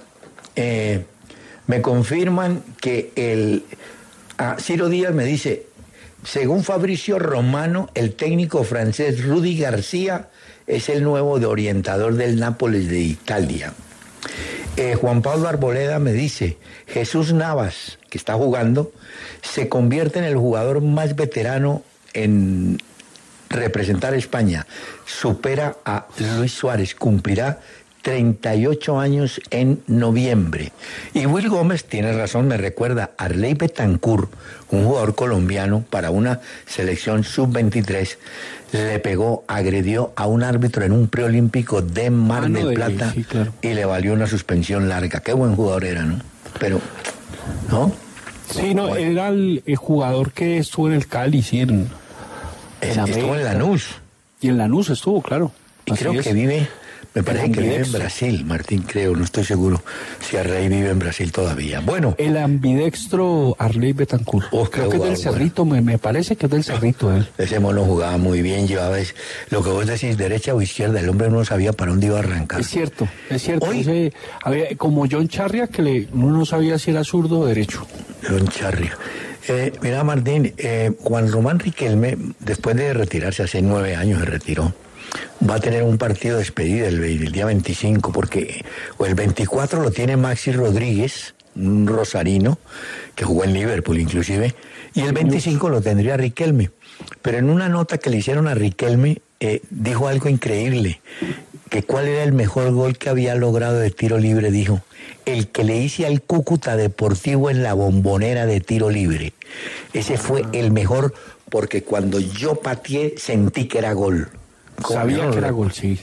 Speaker 2: me confirman que Ciro Díaz me dice, según Fabrizio Romano, el técnico francés Rudy García es el nuevo orientador del Nápoles de Italia. Juan Pablo Arboleda me dice, Jesús Navas, que está jugando, se convierte en el jugador más veterano en representar a España. Supera a Luis Suárez, cumplirá 38 años en noviembre. Y Will Gómez tiene razón, me recuerda a Arley Betancourt, un jugador colombiano para una selección sub-23, le pegó, agredió a un árbitro en un preolímpico de Mar del Plata, sí, claro, y le valió una suspensión larga. Qué buen jugador era, ¿no? Pero, ¿no?
Speaker 3: Sí, no, bueno, era el jugador que estuvo en el Cali, sí,
Speaker 2: estuvo en Lanús.
Speaker 3: Y en Lanús estuvo, claro.
Speaker 2: Y creo que vive, me parece que vive en Brasil, Martín, creo, no estoy seguro si Arley vive en Brasil todavía. Bueno.
Speaker 3: El ambidextro Arley Betancourt. Creo que es del Cerrito, me parece que es del Cerrito él.
Speaker 2: Ese mono jugaba muy bien, llevaba lo que vos decís, derecha o izquierda, el hombre no sabía para dónde iba a arrancar.
Speaker 3: Es cierto. Hoy, como John Charria, que uno no sabía si era zurdo o derecho.
Speaker 2: John Charria. Mira, Martín, Juan Román Riquelme, después de retirarse, hace 9 años se retiró, va a tener un partido de despedida el día 25, porque o el 24 lo tiene Maxi Rodríguez, un rosarino, que jugó en Liverpool inclusive, y el 25 lo tendría Riquelme. Pero en una nota que le hicieron a Riquelme, dijo algo increíble, que cuál era el mejor gol que había logrado de tiro libre, dijo, el que le hice al Cúcuta Deportivo en la Bombonera de tiro libre. Ese fue el mejor, porque cuando yo pateé sentí que era gol.
Speaker 3: Sabía que era gol, sí.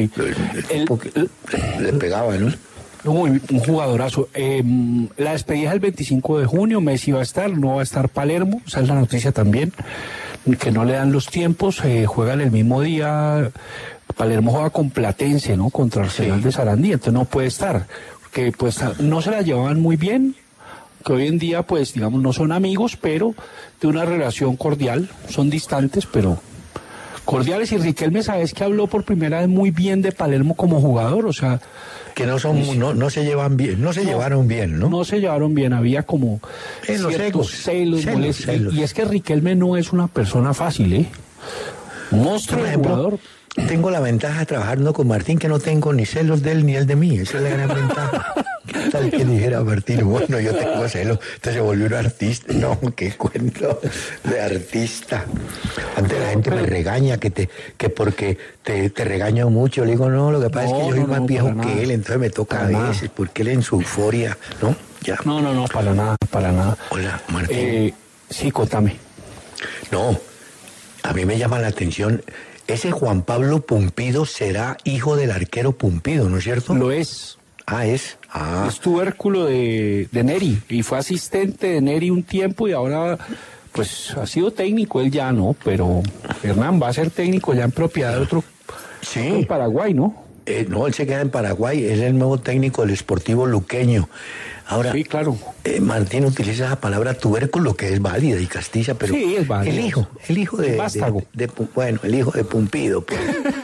Speaker 2: Le pegaba, ¿no?
Speaker 3: Un jugadorazo. La despedida el 25 de junio, Messi va a estar, no va a estar Palermo, esa es la noticia también, que no le dan los tiempos, juegan el mismo día. Palermo juega con Platense, ¿no? Contra Arsenal de Sarandí, entonces no puede estar, que pues no se la llevaban muy bien, que hoy en día pues digamos no son amigos, pero de una relación cordial, son distantes, pero cordiales. Y Riquelme, sabes que habló por primera vez muy bien de Palermo como jugador, o sea,
Speaker 2: que no se llevan bien, no se llevaron bien, ¿no?
Speaker 3: No se llevaron bien, había como
Speaker 2: ciertos
Speaker 3: celos. Y es que Riquelme no es una persona fácil, monstruo de jugador.
Speaker 2: Tengo la ventaja de trabajar no con Martín, que no tengo ni celos de él ni él de mí. Esa es la gran ventaja. Tal que dijera Martín, bueno, yo tengo celos, entonces se volvió un artista. No, qué cuento de artista. Antes la gente me regaña, que porque te regaño mucho. Le digo, no, lo que pasa es que yo soy más viejo que él, entonces me toca a veces, porque él en su euforia, ¿no? Ya.
Speaker 3: No, para nada.
Speaker 2: Hola, Martín.
Speaker 3: Sí, contame.
Speaker 2: No, a mí me llama la atención. Ese Juan Pablo Pumpido será hijo del arquero Pumpido, ¿no es cierto?
Speaker 3: Lo es.
Speaker 2: Es.
Speaker 3: Es tubérculo de Neri, y fue asistente de Neri un tiempo, y ahora pues ha sido técnico, él ya no, pero Hernán va a ser técnico ya en propiedad de otro, en Paraguay, ¿no?
Speaker 2: No, él se queda en Paraguay, es el nuevo técnico del Sportivo Luqueño. Ahora,
Speaker 3: sí, claro.
Speaker 2: Martín utiliza la palabra tubérculo, que es válida y castiza, pero
Speaker 3: sí, es válida.
Speaker 2: El hijo de
Speaker 3: vástago.
Speaker 2: El hijo de Pumpido, pues,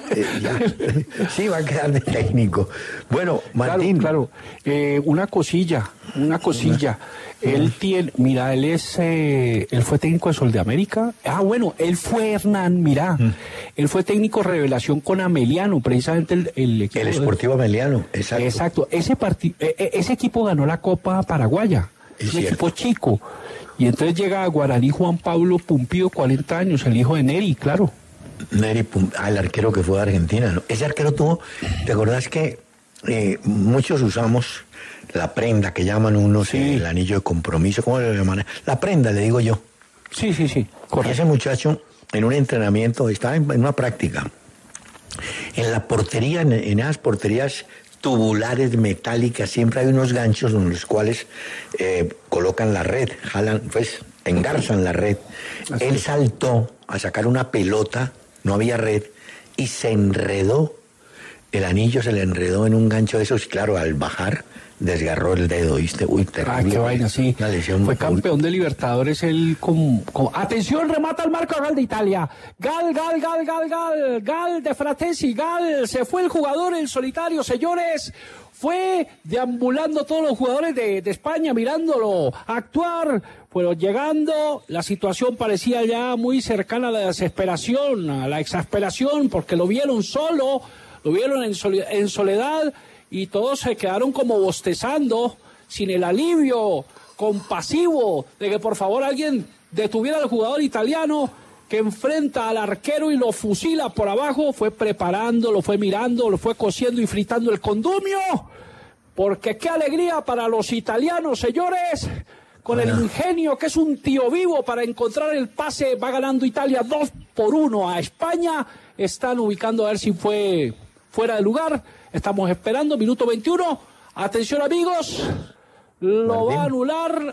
Speaker 2: sí va a quedar de técnico. Bueno, Martín.
Speaker 3: Claro. Una cosilla. Él tiene, mira, él fue técnico de Sol de América. Él fue Hernán, mira, él fue técnico revelación con Ameliano, precisamente el equipo.
Speaker 2: El Sportivo Ameliano, exacto.
Speaker 3: Exacto, ese equipo ganó la Copa Paraguaya, es un equipo chico. Y entonces llega a Guaraní Juan Pablo Pumpido, 40 años, el hijo de Neri, claro.
Speaker 2: Neri, el arquero que fue de Argentina, ¿no? Ese arquero tuvo, ¿te acordás que muchos usamos la prenda que llaman unos, el anillo de compromiso? ¿Cómo le llaman? La prenda, le digo yo.
Speaker 3: Sí,
Speaker 2: correcto. Ese muchacho en un entrenamiento, estaba en una práctica, en la portería, en esas porterías tubulares, metálicas, siempre hay unos ganchos en los cuales colocan la red, jalan, pues engarzan la red. Así. Él saltó a sacar una pelota, no había red, y se enredó, el anillo se le enredó en un gancho de esos, y claro, al bajar desgarró el dedo, ¿viste? Uy, terrible.
Speaker 3: Qué vaina, sí.
Speaker 2: Una lesión.
Speaker 3: Fue campeón de Libertadores, él Atención, remata el marco, gol de Italia. Gal de Fratesi, Gal. Se fue el jugador en solitario, señores. Fue deambulando todos los jugadores de España, mirándolo actuar. Fueron llegando, la situación parecía ya muy cercana a la desesperación, a la exasperación, porque lo vieron solo, lo vieron en soledad, y todos se quedaron como bostezando, sin el alivio compasivo de que por favor alguien detuviera al jugador italiano que enfrenta al arquero y lo fusila por abajo. Fue preparando, lo fue mirando, lo fue cociendo y fritando el condumio, porque qué alegría para los italianos, señores, con el ingenio que es un tío vivo para encontrar el pase. Va ganando Italia 2-1 a España, están ubicando a ver si fue fuera de lugar. Estamos esperando, minuto 21. Atención, amigos. Lo va a anular.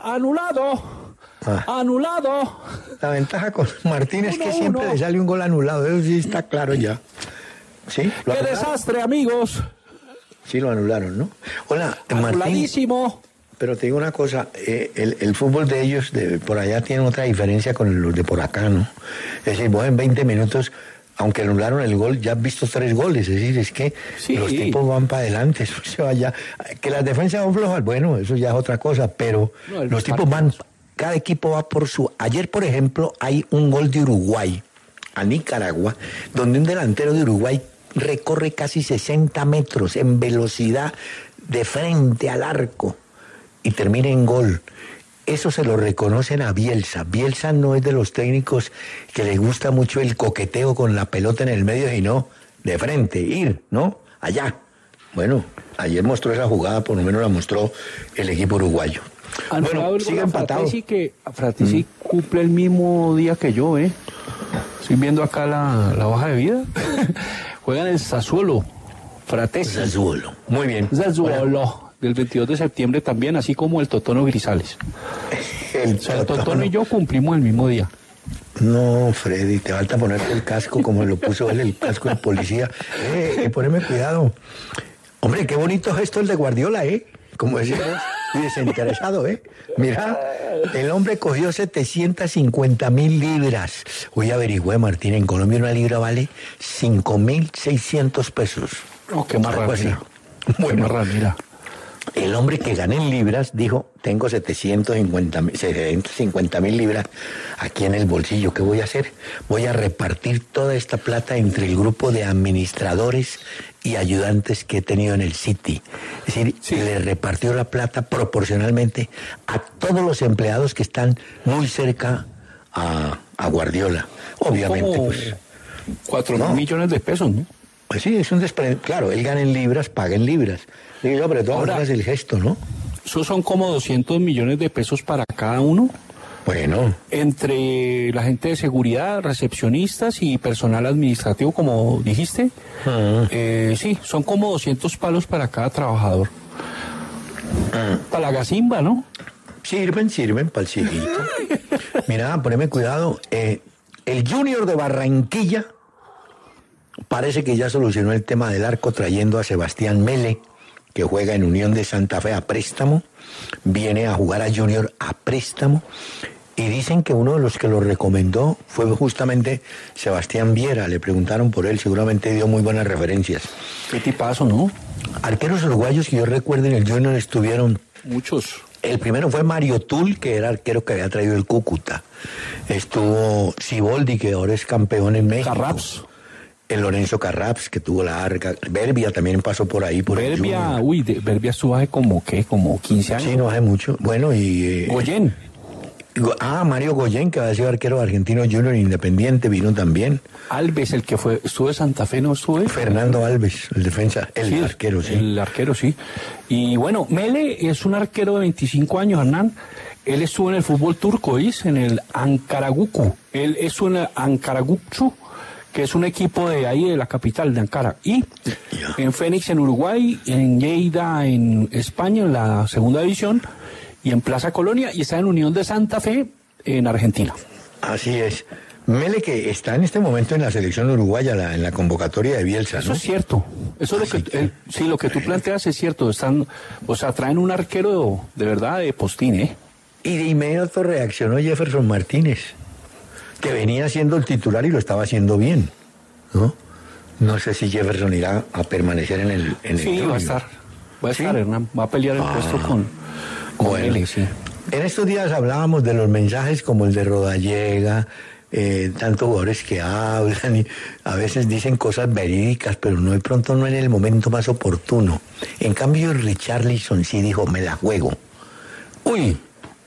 Speaker 3: Anulado.
Speaker 2: La ventaja con Martín es que siempre le sale un gol anulado. Eso sí está claro ya. ¿Sí?
Speaker 3: ¡Qué desastre, amigos!
Speaker 2: Sí, lo anularon, ¿no? Hola,
Speaker 3: Anuladísimo.
Speaker 2: Martín. Pero te digo una cosa, el fútbol de ellos, de por allá, tiene otra diferencia con los de por acá, ¿no? Es decir, vos en 20 minutos... Aunque anularon el gol, ya has visto 3 goles, es decir, es que los tipos van para adelante, eso se vaya. Que las defensas van flojas, bueno, eso ya es otra cosa, pero no, los tipos van, cada equipo va por su... Ayer, por ejemplo, hay un gol de Uruguay a Nicaragua, donde un delantero de Uruguay recorre casi 60 metros en velocidad de frente al arco y termina en gol. Eso se lo reconocen a Bielsa. Bielsa no es de los técnicos que les gusta mucho el coqueteo con la pelota en el medio, sino de frente, ir, ¿no? Allá. Bueno, ayer mostró esa jugada, por lo menos la mostró el equipo uruguayo.
Speaker 3: Bueno, sigue empatado. Fratesi cumple el mismo día que yo, ¿eh? Estoy viendo acá la hoja de vida. Juega en el Sassuolo. Fratesi.
Speaker 2: Sassuolo. Muy bien.
Speaker 3: Sassuolo. Del 22 de septiembre también, así como el Totono Grisales. El Totono y yo cumplimos el mismo día.
Speaker 2: No, Freddy, te falta ponerte el casco como lo puso él, el casco de policía. Poneme cuidado. Hombre, qué bonito gesto el de Guardiola, como decíamos, y desinteresado, Mira, el hombre cogió 750.000 libras. Hoy averigüé, Martín, en Colombia una libra vale 5.600 pesos.
Speaker 3: Oh, qué marrana.
Speaker 2: Bueno,
Speaker 3: qué marrana, mira.
Speaker 2: El hombre que gana en libras dijo, tengo 750.000 libras aquí en el bolsillo, ¿qué voy a hacer? Voy a repartir toda esta plata entre el grupo de administradores y ayudantes que he tenido en el City. Es decir, le repartió la plata proporcionalmente a todos los empleados que están muy cerca a Guardiola. Obviamente, pues...
Speaker 3: 4.000 millones de pesos, ¿no?
Speaker 2: Pues sí, es un desprendimiento. Claro, él gana en libras, paga en libras. Digo, pero de todas maneras el gesto, ¿no?
Speaker 3: Eso son como 200 millones de pesos para cada uno.
Speaker 2: Bueno.
Speaker 3: Entre la gente de seguridad, recepcionistas y personal administrativo, como dijiste. Sí, son como 200 palos para cada trabajador. Para la gazimba, ¿no?
Speaker 2: Sirven para el chiquito. Mira, poneme cuidado. El Junior de Barranquilla parece que ya solucionó el tema del arco trayendo a Sebastián Mele, que juega en Unión de Santa Fe a préstamo, viene a jugar a Junior a préstamo, y dicen que uno de los que lo recomendó fue justamente Sebastián Viera. Le preguntaron por él, seguramente dio muy buenas referencias.
Speaker 3: Qué tipazo, ¿no?
Speaker 2: Arqueros uruguayos que yo recuerdo en el Junior estuvieron...
Speaker 3: Muchos.
Speaker 2: El primero fue Mario Tul, que era arquero que había traído el Cúcuta. Estuvo Siboldi, que ahora es campeón en México.
Speaker 3: Carraps.
Speaker 2: El Lorenzo Carraps, que tuvo larga. Berbia también pasó por ahí.
Speaker 3: Berbia, Berbia estuvo hace como 15 años.
Speaker 2: Sí, no hace mucho. Bueno, y...
Speaker 3: Goyen.
Speaker 2: Mario Goyen, que había sido arquero argentino Junior Independiente, vino también.
Speaker 3: Alves, el que estuvo en Santa Fe, ¿no estuvo?
Speaker 2: Fernando Alves, el defensa, arquero, sí.
Speaker 3: El arquero, sí. Y bueno, Mele es un arquero de 25 años, Hernán. Él estuvo en el fútbol turco, ¿oís? En el Ankaragucu. Él estuvo en el Ankaragucu, que es un equipo de ahí, de la capital, de Ankara. Y en Fénix, en Uruguay, en Lleida, en España, en la segunda división, y en Plaza Colonia, y está en Unión de Santa Fe, en Argentina.
Speaker 2: Así es. Mele, que está en este momento en la selección uruguaya, en la convocatoria de Bielsa, ¿no?
Speaker 3: Eso es cierto. Eso es lo que sí, lo que tú planteas es cierto. Están, o sea, traen un arquero de verdad de postín, ¿eh?
Speaker 2: Y de inmediato reaccionó Jefferson Martínez, que venía siendo el titular y lo estaba haciendo bien, ¿no? No sé si Jefferson irá a permanecer en el
Speaker 3: sí, va a estar,
Speaker 2: ¿Sí?
Speaker 3: Hernán, va a pelear el puesto con
Speaker 2: bueno,
Speaker 3: él, sí.
Speaker 2: En estos días hablábamos de los mensajes como el de Rodallega, tantos jugadores que hablan y a veces dicen cosas verídicas, pero no, de pronto no en el momento más oportuno. En cambio, Richarlison sí dijo, me la juego. Uy,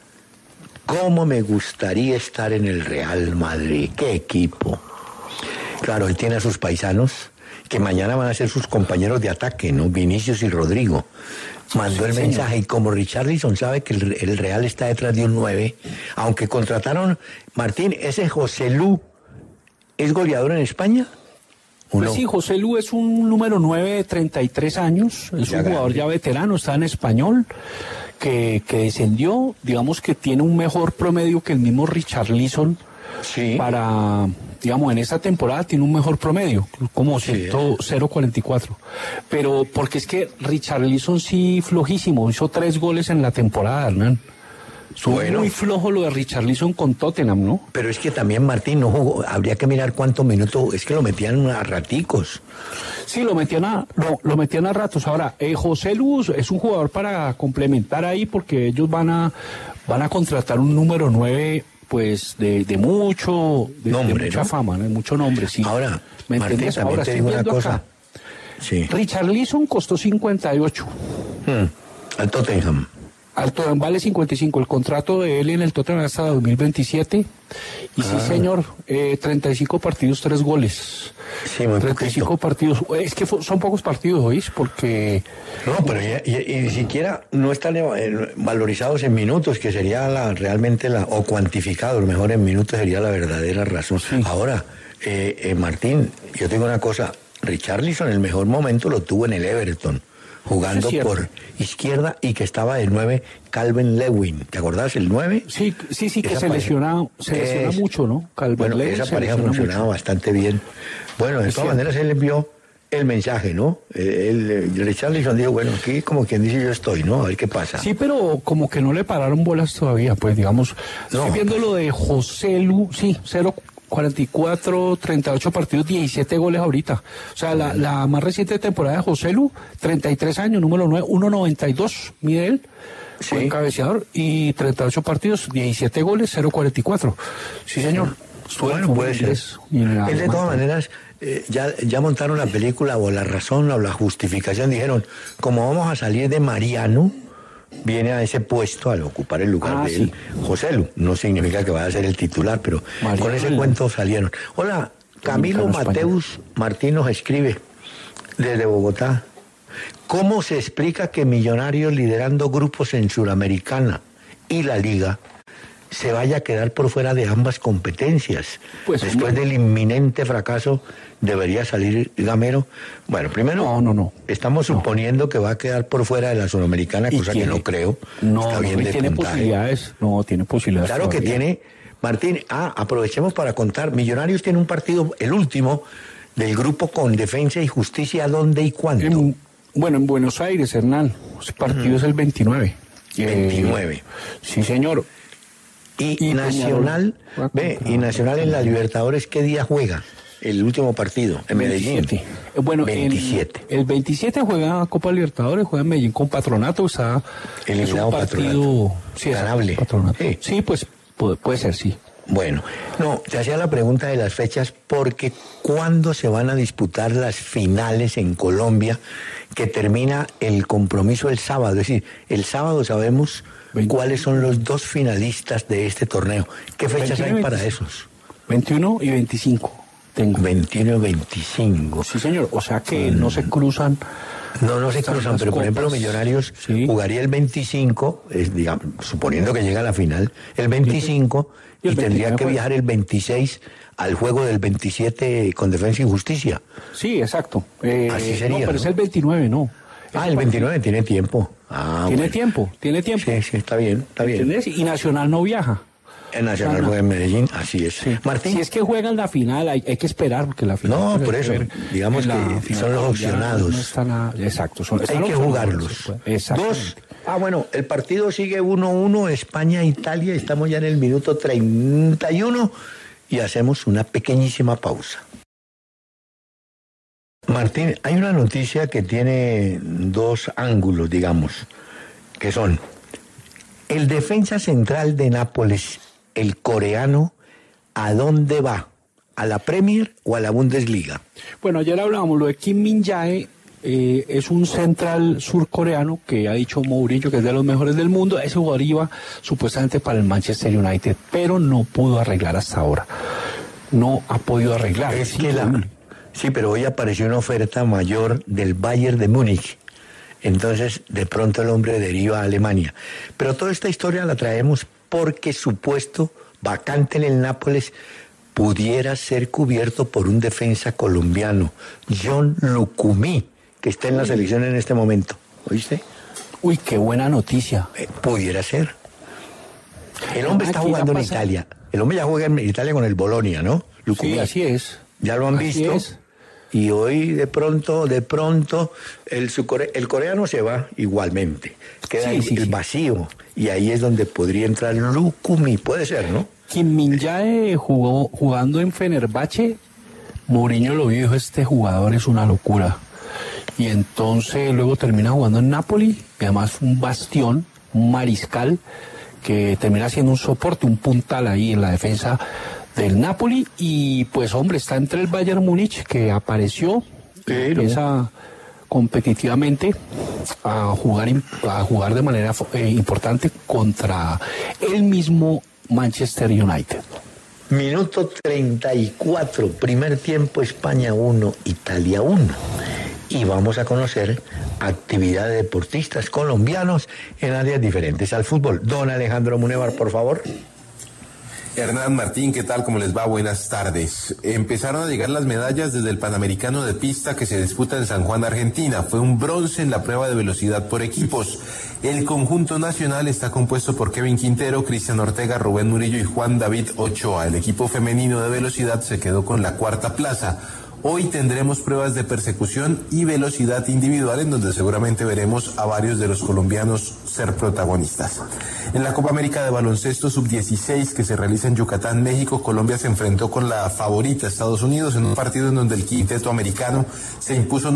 Speaker 2: cómo me gustaría estar en el Real Madrid, qué equipo. Claro, él tiene a sus paisanos, que mañana van a ser sus compañeros de ataque, ¿no? Vinicius y Rodrigo. Mandó el mensaje, y como Richarlison sabe que el Real está detrás de un 9, aunque contrataron, Martín, ese José Lu, ¿es goleador en España?
Speaker 3: Pues sí, José Lu es un número 9 de 33 años, es un jugador ya veterano, está en Español, que descendió, digamos que tiene un mejor promedio que el mismo Richarlison. Sí. Para, digamos, en esta temporada tiene un mejor promedio, como 0.44. Pero porque es que Richarlison sí flojísimo, hizo 3 goles en la temporada, Hernán. Muy flojo lo de Richarlison con Tottenham, ¿no?
Speaker 2: Pero es que también Martín no jugó, habría que mirar cuántos minutos, es que lo metían a raticos.
Speaker 3: Sí, lo metían a ratos. Ahora, José Luz es un jugador para complementar ahí porque ellos van a contratar un número 9 pues de mucho nombre, de mucha, ¿no? Fama, ¿no? Mucho nombre, sí.
Speaker 2: Ahora,
Speaker 3: ¿me entiendes? Ahora
Speaker 2: te digo una cosa.
Speaker 3: Acá. Sí. Richarlison costó 58.
Speaker 2: Al Tottenham.
Speaker 3: Al Tottenham vale 55. El contrato de él en el Tottenham hasta 2027. Y sí, señor, 35 partidos, 3 goles.
Speaker 2: Sí, muy
Speaker 3: 35 poquito. Partidos. Es que son pocos partidos, ¿oís? Porque...
Speaker 2: No, pero y ni siquiera no están valorizados en minutos, que sería realmente o cuantificados, mejor en minutos sería la verdadera razón. Sí. Ahora, Martín, yo tengo una cosa. Richarlison el mejor momento lo tuvo en el Everton, jugando por izquierda, y que estaba de 9 Calvin Lewin. ¿Te acordás el 9?
Speaker 3: Sí, que se lesiona mucho, ¿no?
Speaker 2: Calvin Lewin. Esa pareja funcionaba bastante bien. Bueno, de todas maneras él envió el mensaje, ¿no? Richarlison dijo, bueno, aquí como quien dice yo estoy, ¿no? A ver qué pasa.
Speaker 3: Sí, pero como que no le pararon bolas todavía, pues digamos. No. Estoy viendo lo de José Lu, sí, 44, 38 partidos, 17 goles ahorita. O sea, la más reciente temporada de José Lu, 33 años, número 9, 1.92, mide él, fue cabeceador, y 38 partidos, 17 goles, 0.44. Sí, señor.
Speaker 2: Bueno, puede ser. Él de todas maneras, ya montaron la película, o la razón, o la justificación, dijeron, como vamos a salir de Mariano, viene a ese puesto al ocupar el lugar de él. José Lu, no significa que vaya a ser el titular, pero Mariano, con ese cuento salieron. Hola, Camilo Mateus Martín nos escribe desde Bogotá. ¿Cómo se explica que Millonarios, liderando grupos en Suramericana y la Liga, se vaya a quedar por fuera de ambas competencias? Pues después del inminente fracaso, ¿debería salir Gamero? Bueno, primero, no. Estamos suponiendo que va a quedar por fuera de la Sudamericana, cosa que no creo.
Speaker 3: Está bien de tiene puntaje. Posibilidades. No, tiene posibilidades.
Speaker 2: Claro todavía. Que tiene, Martín. Aprovechemos para contar. Millonarios tiene un partido, el último, del grupo con Defensa y Justicia. ¿Dónde y cuándo?
Speaker 3: En Buenos Aires, Hernán. Ese partido es el 29.
Speaker 2: 29.
Speaker 3: Sí, señor.
Speaker 2: Y Nacional, y Nacional en la Libertadores, ¿qué día juega? El último partido, en
Speaker 3: 27.
Speaker 2: Medellín.
Speaker 3: Bueno,
Speaker 2: 27.
Speaker 3: El 27 juega Copa Libertadores, juega en Medellín con Patronato, está
Speaker 2: eliminado Patronato.
Speaker 3: Sí,
Speaker 2: ganable.
Speaker 3: Patronato. Sí, pues puede ser, sí.
Speaker 2: Bueno, no, te hacía la pregunta de las fechas porque ¿cuándo se van a disputar las finales en Colombia? Que termina el compromiso el sábado, es decir, el sábado sabemos 20. ¿Cuáles son los 2 finalistas de este torneo? ¿Qué fechas hay para esos?
Speaker 3: 21 y 25 tengo.
Speaker 2: 21 y 25.
Speaker 3: Sí, señor, o sea que no se cruzan
Speaker 2: No se cruzan, pero por ejemplo Millonarios jugaría el 25, digamos, suponiendo que llega a la final, el 25 y tendría que viajar el 26 al juego del 27 con Defensa y Justicia.
Speaker 3: Sí, exacto.
Speaker 2: Así sería.
Speaker 3: No, pero es el 29, no.
Speaker 2: El 29 tiene tiempo.
Speaker 3: Tiene tiempo.
Speaker 2: Sí, está bien.
Speaker 3: ¿Entendés? Y Nacional no viaja.
Speaker 2: El Nacional juega en Medellín, así es.
Speaker 3: Sí.
Speaker 2: Martín.
Speaker 3: Si es que juegan la final, hay que esperar, porque la final...
Speaker 2: No, por eso, digamos que son los opcionados.
Speaker 3: No está nada, exacto.
Speaker 2: Hay que jugarlos.
Speaker 3: Exactamente.
Speaker 2: Bueno, el partido sigue 1-1, España-Italia, estamos ya en el minuto 31 y hacemos una pequeñísima pausa. Martín, hay una noticia que tiene dos ángulos, digamos, que son el defensa central de Nápoles, el coreano, ¿a dónde va? ¿A la Premier o a la Bundesliga?
Speaker 3: Bueno, ayer hablábamos, lo de Kim Min-jae es un central surcoreano que ha dicho Mourinho que es de los mejores del mundo. Ese jugador iba supuestamente para el Manchester United, pero no pudo arreglar hasta ahora. No ha podido arreglar.
Speaker 2: Sí, pero hoy apareció una oferta mayor del Bayern de Múnich. Entonces, de pronto el hombre deriva a Alemania. Pero toda esta historia la traemos porque su puesto vacante en el Nápoles pudiera ser cubierto por un defensa colombiano, John Lucumí, que está en la selección en este momento. ¿Oíste?
Speaker 3: Uy, qué buena noticia.
Speaker 2: Pudiera ser. El hombre está jugando en Italia. El hombre ya juega en Italia con el Bologna, ¿no? Lucumí.
Speaker 3: Sí, así es.
Speaker 2: Ya lo han visto. Y hoy de pronto el coreano se va igualmente. Queda el vacío. Y ahí es donde podría entrar Lucumí. Puede ser, ¿no?
Speaker 3: Kim Min-jae jugando en Fenerbahce, Mourinho lo vio y dijo, este jugador es una locura. Y entonces luego termina jugando en Napoli, y además fue un bastión, un mariscal, que termina siendo un soporte, un puntal ahí en la defensa del Napoli. Y pues hombre, está entre el Bayern Múnich, que apareció, empieza competitivamente a jugar de manera importante contra el mismo Manchester United.
Speaker 2: Minuto 34, primer tiempo, España 1, Italia 1. Y vamos a conocer actividad de deportistas colombianos en áreas diferentes al fútbol. Don Alejandro Munevar, por favor.
Speaker 4: Hernán, Martín, ¿qué tal? ¿Cómo les va? Buenas tardes. Empezaron a llegar las medallas desde el Panamericano de Pista que se disputa en San Juan, Argentina. Fue un bronce en la prueba de velocidad por equipos. El conjunto nacional está compuesto por Kevin Quintero, Cristian Ortega, Rubén Murillo y Juan David Ochoa. El equipo femenino de velocidad se quedó con la cuarta plaza. Hoy tendremos pruebas de persecución y velocidad individual en donde seguramente veremos a varios de los colombianos ser protagonistas. En la Copa América de Baloncesto Sub-16 que se realiza en Yucatán, México, Colombia se enfrentó con la favorita Estados Unidos en un partido en donde el quinteto americano se impuso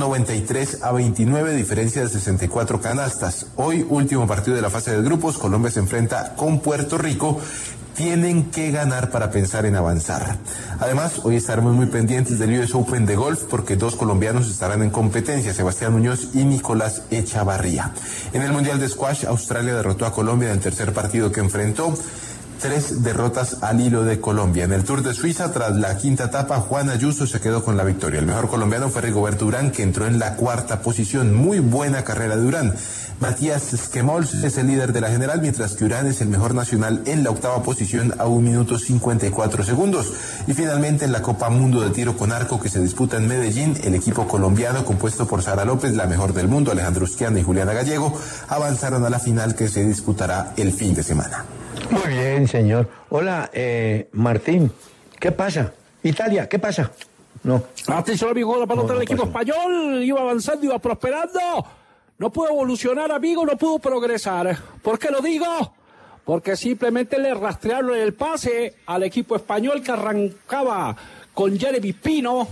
Speaker 4: 93-29, diferencia de 64 canastas. Hoy, último partido de la fase de grupos, Colombia se enfrenta con Puerto Rico. Tienen que ganar para pensar en avanzar. Además, hoy estaremos muy pendientes del US Open de golf porque dos colombianos estarán en competencia, Sebastián Muñoz y Nicolás Echavarría. En el Mundial de Squash, Australia derrotó a Colombia en el tercer partido que enfrentó. 3 derrotas al hilo de Colombia. En el Tour de Suiza, tras la quinta etapa, Juan Ayuso se quedó con la victoria. El mejor colombiano fue Rigoberto Urán, que entró en la cuarta posición. Muy buena carrera de Urán. Matías Esquemols es el líder de la general, mientras que Urán es el mejor nacional en la octava posición a 1 minuto 54 segundos. Y finalmente en la Copa Mundo de Tiro con Arco que se disputa en Medellín, el equipo colombiano compuesto por Sara López, la mejor del mundo, Alejandro Usquiana y Juliana Gallego, avanzaron a la final que se disputará el fin de semana.
Speaker 2: Muy bien, señor. Hola, Martín, ¿qué pasa? Italia, ¿qué pasa? No.
Speaker 3: Atención, amigo, la pelota del equipo español, iba avanzando, iba prosperando. No pudo evolucionar, amigo, no pudo progresar. ¿Por qué lo digo? Porque simplemente le rastrearon el pase al equipo español que arrancaba con Jeremy Pino.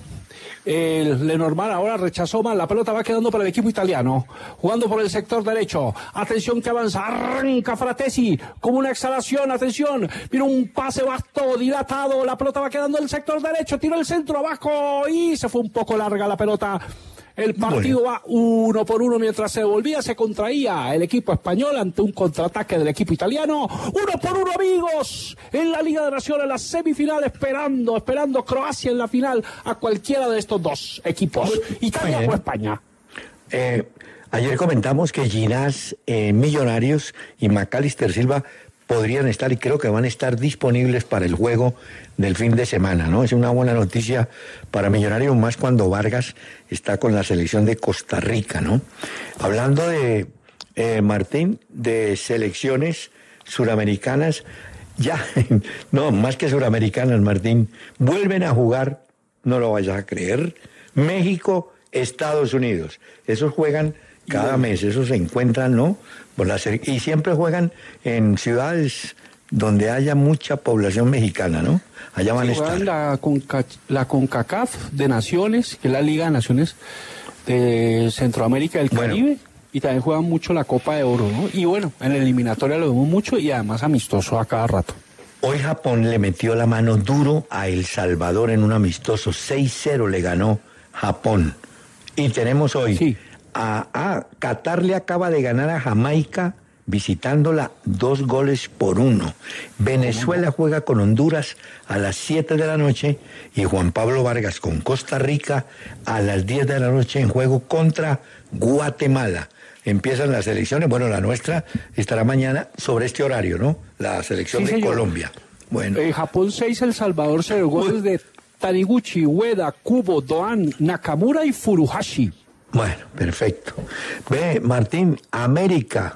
Speaker 3: Lenormand ahora rechazó mal, la pelota va quedando para el equipo italiano, jugando por el sector derecho. Atención que avanza, arranca Fratesi como una exhalación, atención, viene un pase vasto, dilatado, la pelota va quedando en el sector derecho, tiró el centro abajo y se fue un poco larga la pelota. El partido va 1 por 1 mientras se volvía, se contraía el equipo español ante un contraataque del equipo italiano. 1 por 1, amigos, en la Liga de Naciones, en la semifinal, esperando Croacia en la final a cualquiera de estos dos equipos, Italia o España.
Speaker 2: Ayer comentamos que Ginás, Millonarios y Macalister Silva podrían estar, y creo que van a estar disponibles para el juego del fin de semana, ¿no? Es una buena noticia para Millonarios, más cuando Vargas está con la selección de Costa Rica, ¿no? Hablando de, Martín, de selecciones suramericanas, ya, no, más que suramericanas, Martín, vuelven a jugar, no lo vayas a creer, México, Estados Unidos. Esos juegan cada mes, esos se encuentran, ¿no? Y siempre juegan en ciudades donde haya mucha población mexicana, ¿no? Allá van a estar.
Speaker 3: La CONCACAF de Naciones, que es la Liga de Naciones de Centroamérica y del Caribe, y también juegan mucho la Copa de Oro, ¿no? Y bueno, en la eliminatoria lo vemos mucho y además amistoso a cada rato.
Speaker 2: Hoy Japón le metió la mano duro a El Salvador en un amistoso, 6-0 le ganó Japón. Y tenemos hoy...
Speaker 3: Sí.
Speaker 2: Qatar le acaba de ganar a Jamaica visitándola 2-1. Venezuela juega con Honduras a las 7 de la noche y Juan Pablo Vargas con Costa Rica a las 10 de la noche en juego contra Guatemala. Empiezan las elecciones, bueno, la nuestra estará mañana sobre este horario, ¿no? La selección de Colombia. Bueno.
Speaker 3: Japón 6, El Salvador 0, goles de Taniguchi, Ueda, Kubo, Doan, Nakamura y Furuhashi.
Speaker 2: Bueno, perfecto. Ve, Martín, América,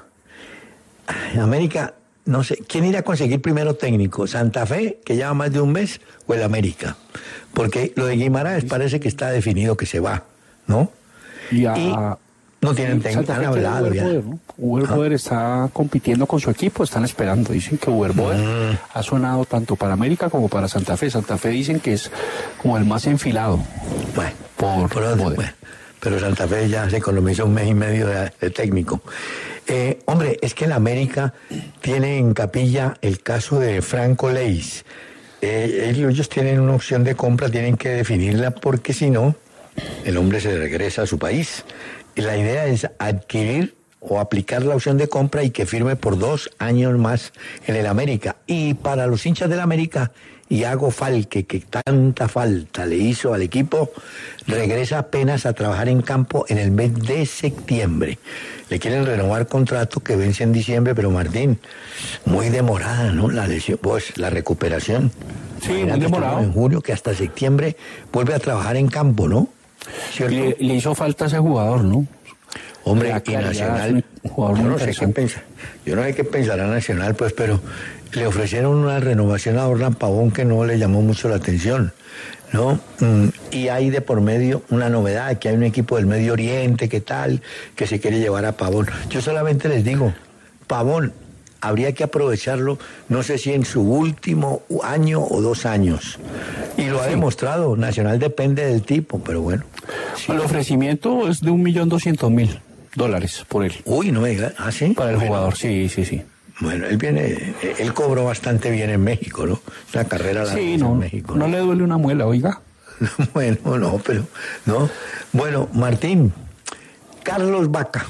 Speaker 2: no sé, ¿quién irá a conseguir primero técnico? ¿Santa Fe, que lleva más de un mes, o el América? Porque lo de Guimaraes parece que está definido que se va, ¿no? Y no tienen técnico, han hablado ya.
Speaker 3: Uber Boder está compitiendo con su equipo, están esperando. Dicen que Uber Boder ha sonado tanto para América como para Santa Fe. Santa Fe dicen que es como el más enfilado.
Speaker 2: Bueno, bueno, pero Santa Fe ya se economizó un mes y medio de técnico. Hombre, es que el América tiene en capilla el caso de Franco Leis. Ellos tienen una opción de compra, tienen que definirla porque si no, el hombre se regresa a su país. Y la idea es adquirir o aplicar la opción de compra y que firme por 2 años más en el América. Y para los hinchas del América, Iago Falque, que tanta falta le hizo al equipo, regresa apenas a trabajar en campo en el mes de septiembre. Le quieren renovar contrato que vence en diciembre, pero Martín, muy demorada, ¿no? La lesión, pues, la recuperación.
Speaker 3: Sí, muy demorado.
Speaker 2: En junio, que hasta septiembre vuelve a trabajar en campo, ¿no?
Speaker 3: Le hizo falta a ese jugador, ¿no?
Speaker 2: Hombre, y Nacional, yo no sé qué pensará Nacional, pues, pero le ofrecieron una renovación a Orlan Pavón que no le llamó mucho la atención, ¿no? Y hay de por medio una novedad, que hay un equipo del Medio Oriente, que tal, que se quiere llevar a Pavón. Yo solamente les digo, Pavón, habría que aprovecharlo, no sé si en su último año o 2 años. Y lo ha demostrado, Nacional depende del tipo, pero bueno.
Speaker 3: Sí. El ofrecimiento es de $1.200.000 por él.
Speaker 2: Uy, no me digas, ¿ah, sí?
Speaker 3: Para el jugador, sí.
Speaker 2: Bueno, él cobró bastante bien en México, ¿no? Una carrera larga en México.
Speaker 3: No le duele una muela, oiga.
Speaker 2: Bueno, no, pero, ¿no? Bueno, Martín, Carlos Vaca.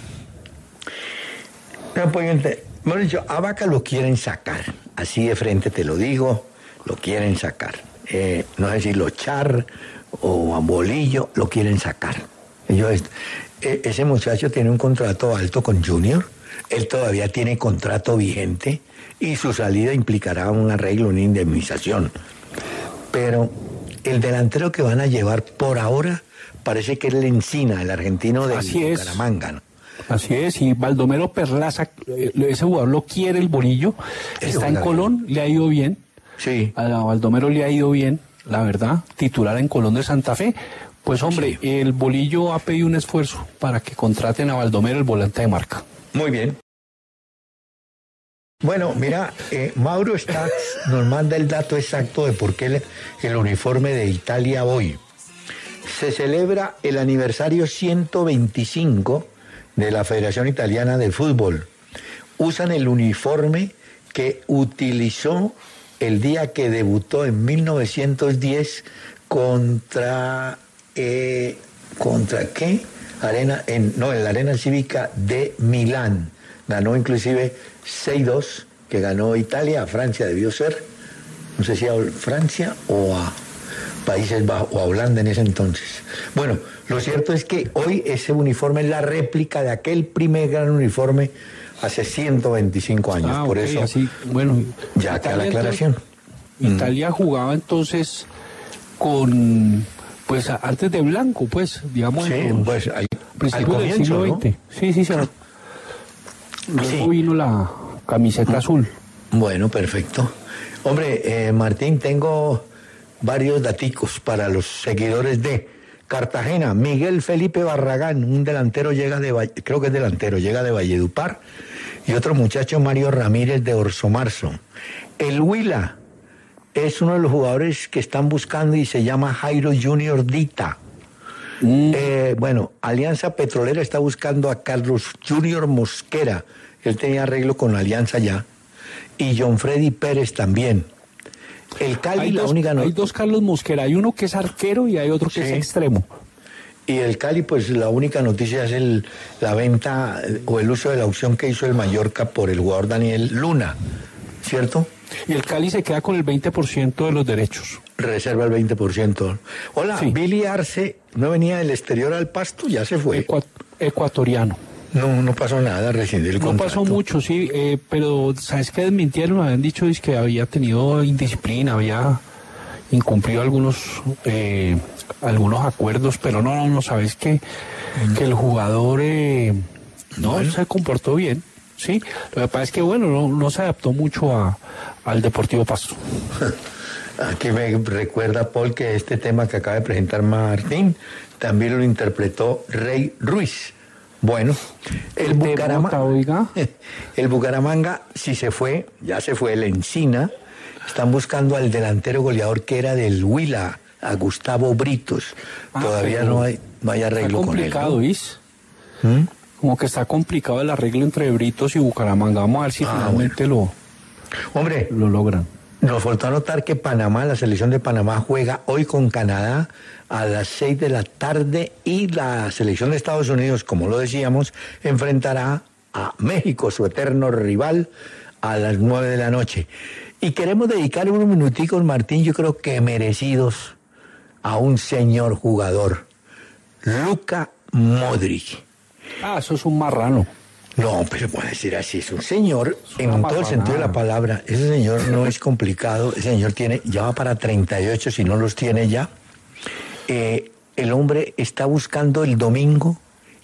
Speaker 2: No puedo entender. Bueno, dicho, a Vaca lo quieren sacar, así de frente te lo digo, lo quieren sacar. No sé si lo Char o a Bolillo, lo quieren sacar. Ese muchacho tiene un contrato alto con Junior, él todavía tiene contrato vigente y su salida implicará un arreglo, una indemnización. Pero el delantero que van a llevar por ahora parece que es Lencina, el argentino de Bucaramanga, ¿no?
Speaker 3: Así es, y Baldomero Perlaza, ese jugador lo quiere el Bolillo, está en Colón, le ha ido bien.
Speaker 2: Sí.
Speaker 3: A Baldomero le ha ido bien, la verdad, titular en Colón de Santa Fe. Pues hombre, sí. El Bolillo ha pedido un esfuerzo para que contraten a Baldomero, el volante de marca.
Speaker 2: Muy bien. Bueno, mira, Mauro Stats nos manda el dato exacto de por qué el uniforme de Italia hoy. Se celebra el aniversario 125 de la Federación Italiana de Fútbol. Usan el uniforme que utilizó el día que debutó en 1910 ¿contra qué? En la Arena Cívica de Milán. Ganó inclusive 6-2, que ganó Italia, a Francia debió ser. No sé si a Francia o Países Bajos, o a Holanda en ese entonces. Bueno, lo cierto es que hoy ese uniforme es la réplica de aquel primer gran uniforme hace 125 años. Por
Speaker 3: okay,
Speaker 2: eso,
Speaker 3: así, bueno,
Speaker 2: ya acá la aclaración.
Speaker 3: Italia jugaba entonces con, pues antes de blanco, pues, digamos,
Speaker 2: sí, pues al
Speaker 3: del siglo XX. ¿No? Sí. Luego vino la camiseta azul.
Speaker 2: Bueno, perfecto. Hombre, Martín, tengo varios daticos para los seguidores de Cartagena. Miguel Felipe Barragán, un delantero llega de Valledupar, y otro muchacho, Mario Ramírez de Orso Marzo. El Huila es uno de los jugadores que están buscando y se llama Jairo Junior Dita. Bueno, Alianza Petrolera está buscando a Carlos Junior Mosquera. Él tenía arreglo con Alianza ya. Y John Freddy Pérez también. El Cali,
Speaker 3: hay dos Carlos Mosquera. Hay uno que es arquero y hay otro que es extremo.
Speaker 2: Y el Cali, pues la única noticia es la venta o el uso de la opción que hizo el Mallorca por el jugador Daniel Luna, ¿cierto?
Speaker 3: Y el Cali se queda con el 20% de los derechos.
Speaker 2: Reserva el 20%. Hola, sí. Billy Arce, ¿no venía del exterior al Pasto? Ya se fue.
Speaker 3: Ecuatoriano.
Speaker 2: No pasó nada recién del contrato.
Speaker 3: No pasó mucho, sí, pero ¿sabes qué desmintieron? Habían dicho que había tenido indisciplina, había incumplido algunos acuerdos, pero no, ¿sabes qué? Que el jugador se comportó bien, ¿sí? Lo que pasa es que, bueno, no se adaptó mucho al Deportivo Pasto.
Speaker 2: Aquí me recuerda, Paul, que este tema que acaba de presentar Martín también lo interpretó Rey Ruiz. Bueno, el Bucaramanga sí se fue, ya se fue el Encina. Están buscando al delantero goleador que era del Huila, a Gustavo Britos. Todavía no hay arreglo con él.
Speaker 3: Está complicado, ¿vis? Como que está complicado el arreglo entre Britos y Bucaramanga. Vamos a ver si finalmente lo logran.
Speaker 2: Nos faltó anotar que la selección de Panamá juega hoy con Canadá a las 6 de la tarde y la selección de Estados Unidos, como lo decíamos, enfrentará a México, su eterno rival, a las 9 de la noche. Y queremos dedicar unos minuticos, Martín, yo creo que merecidos, a un señor jugador, Luka Modric.
Speaker 3: Eso es un marrano.
Speaker 2: No, pero puede decir así, es un señor en todo el sentido de la palabra. Ese señor no es complicado, ese señor ya va para 38, si no los tiene ya. El hombre está buscando el domingo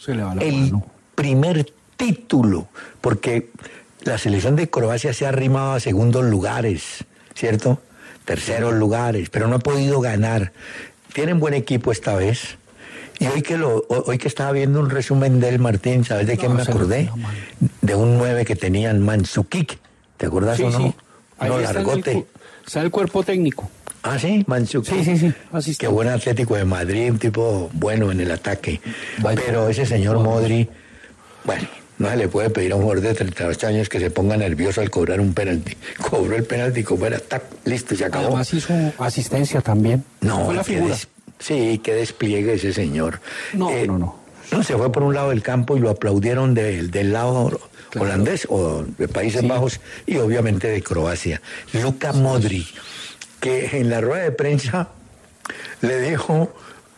Speaker 2: primer título, porque la selección de Croacia se ha arrimado a segundos lugares, ¿cierto? Terceros lugares, pero no ha podido ganar. Tienen buen equipo esta vez. Y hoy que estaba viendo un resumen del Martín, ¿sabes de quién me acordé? De un 9 que tenían, Mandzukic. ¿Te acordás o no?
Speaker 3: Sí.
Speaker 2: No, largote.
Speaker 3: Está el cuerpo técnico.
Speaker 2: Ah, sí, Mandzukic.
Speaker 3: Sí.
Speaker 2: Qué buen Atlético de Madrid, un tipo bueno en el ataque. Pero ese señor Modric, bueno, no se le puede pedir a un jugador de 38 años que se ponga nervioso al cobrar un penalti. Cobró el penalti, como era, listo, se acabó.
Speaker 3: Además hizo asistencia también.
Speaker 2: No,
Speaker 3: fue la figura.
Speaker 2: Sí, qué despliegue ese señor.
Speaker 3: No.
Speaker 2: Se fue por un lado del campo y lo aplaudieron del lado holandés o de Países Bajos y obviamente de Croacia. Luka Modric, que en la rueda de prensa le dijo,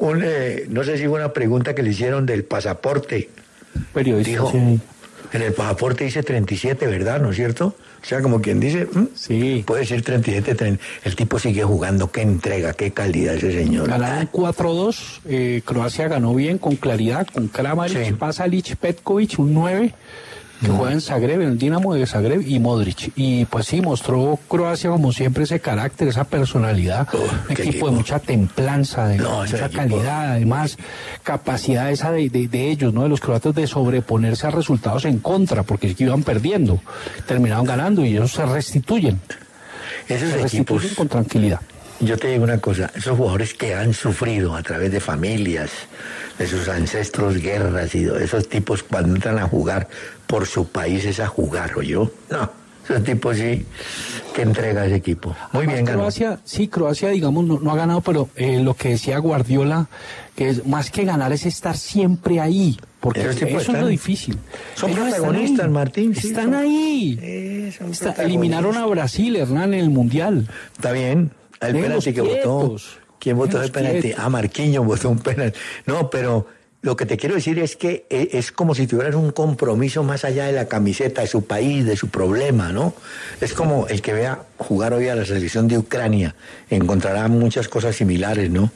Speaker 2: no sé si fue una pregunta que le hicieron del pasaporte.
Speaker 3: Periodista.
Speaker 2: Dijo, en el pasaporte dice 37, ¿verdad? ¿No es cierto? O sea, como quien dice,
Speaker 3: sí,
Speaker 2: puede decir 37, el tipo sigue jugando, qué entrega, qué calidad ese señor.
Speaker 3: Ganaron 4-2, Croacia ganó bien, con claridad, con Kramaric, Pasalic, Petkovic, un 9, que juega en Zagreb, en el Dinamo de Zagreb, y Modric. Y pues sí, mostró Croacia como siempre ese carácter, esa personalidad, un equipo de mucha templanza, de mucha calidad, además capacidad esa de ellos, ¿no? De los croatas de sobreponerse a resultados en contra, porque es que iban perdiendo, terminaron ganando y ellos se restituyen.
Speaker 2: Esos equipos
Speaker 3: con tranquilidad.
Speaker 2: Yo te digo una cosa, esos jugadores que han sufrido a través de familias, de sus ancestros, guerras y esos tipos cuando entran a jugar por su país es a jugar, ¿oyó? No, esos tipos sí que entrega ese equipo. Muy bien, ganó.
Speaker 3: Croacia, digamos, no ha ganado, pero lo que decía Guardiola, que es más que ganar es estar siempre ahí, porque eso es lo difícil.
Speaker 2: Son protagonistas, Martín. Sí,
Speaker 3: están ahí. Eliminaron a Brasil, Hernán, en el Mundial.
Speaker 2: Está bien. El penalti que votó. ¿Quién votó el penalti? Marquinhos votó un penalti. No, pero lo que te quiero decir es que es como si tuvieran un compromiso más allá de la camiseta, de su país, de su problema, ¿no? Es como el que vea jugar hoy a la selección de Ucrania, encontrará muchas cosas similares, ¿no?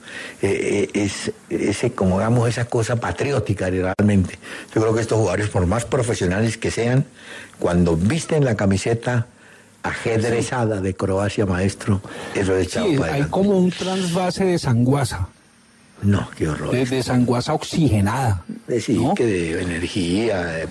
Speaker 2: Como digamos, esa cosa patriótica realmente. Yo creo que estos jugadores, por más profesionales que sean, cuando visten la camiseta ajedrezada de Croacia, maestro, eso es echado para
Speaker 3: hay como un transvase de sanguaza.
Speaker 2: No, qué horror.
Speaker 3: De sanguaza oxigenada.
Speaker 2: Sí, ¿no? Que de energía.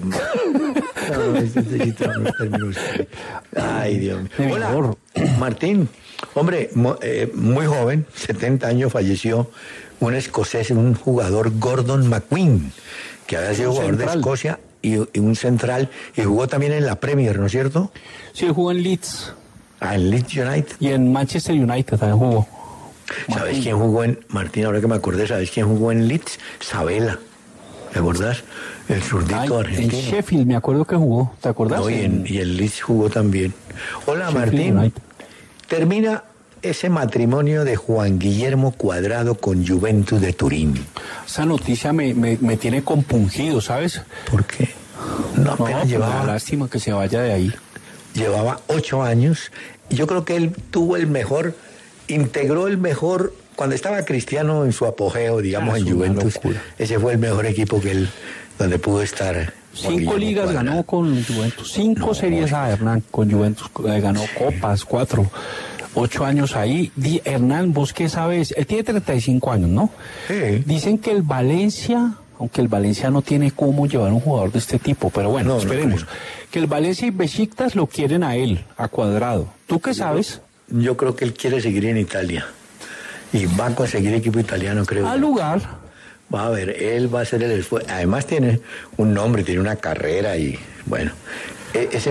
Speaker 2: Ay, Dios mío. Hola, Martín. Hombre, muy joven, 70 años, falleció un escocés, un jugador, Gordon McQueen, que había sido jugador de Escocia y un central, y jugó también en la Premier, ¿no es cierto?
Speaker 3: Sí, jugó en Leeds.
Speaker 2: En Leeds United.
Speaker 3: Y en Manchester United también jugó.
Speaker 2: ¿Sabes quién jugó Martín, ahora que me acordé, ¿sabes quién jugó en Leeds? Sabela. ¿Te acordás? El zurdito argentino.
Speaker 3: En Sheffield me acuerdo que jugó, ¿te acordás?
Speaker 2: No, y el Leeds jugó también. Hola, Sheffield Martín. United. Termina ese matrimonio de Juan Guillermo Cuadrado con Juventus de Turín.
Speaker 3: Esa noticia me tiene compungido, ¿sabes?
Speaker 2: ¿Por qué? No, apenas llevaba...
Speaker 3: Lástima que se vaya de ahí.
Speaker 2: Llevaba 8 años. Y yo creo que él tuvo integró el mejor, cuando estaba Cristiano en su apogeo, digamos, en Juventus, ese fue el mejor equipo donde pudo estar.
Speaker 3: 5 ligas ganó con Juventus, 5 series a Hernán con Juventus, ganó copas, 4, 8 años ahí. Hernán, ¿vos qué sabes? Él tiene 35 años, ¿no?
Speaker 2: Sí.
Speaker 3: Dicen que el Valencia, aunque el Valencia no tiene cómo llevar un jugador de este tipo, pero bueno, esperemos. Que el Valencia y Besiktas lo quieren a él, a Cuadrado. ¿Tú qué sabes?
Speaker 2: Yo creo que él quiere seguir en Italia y va a conseguir equipo italiano, creo.
Speaker 3: Al lugar.
Speaker 2: Va a ver, él va a hacer el esfuerzo. Además tiene un nombre, tiene una carrera y bueno, ese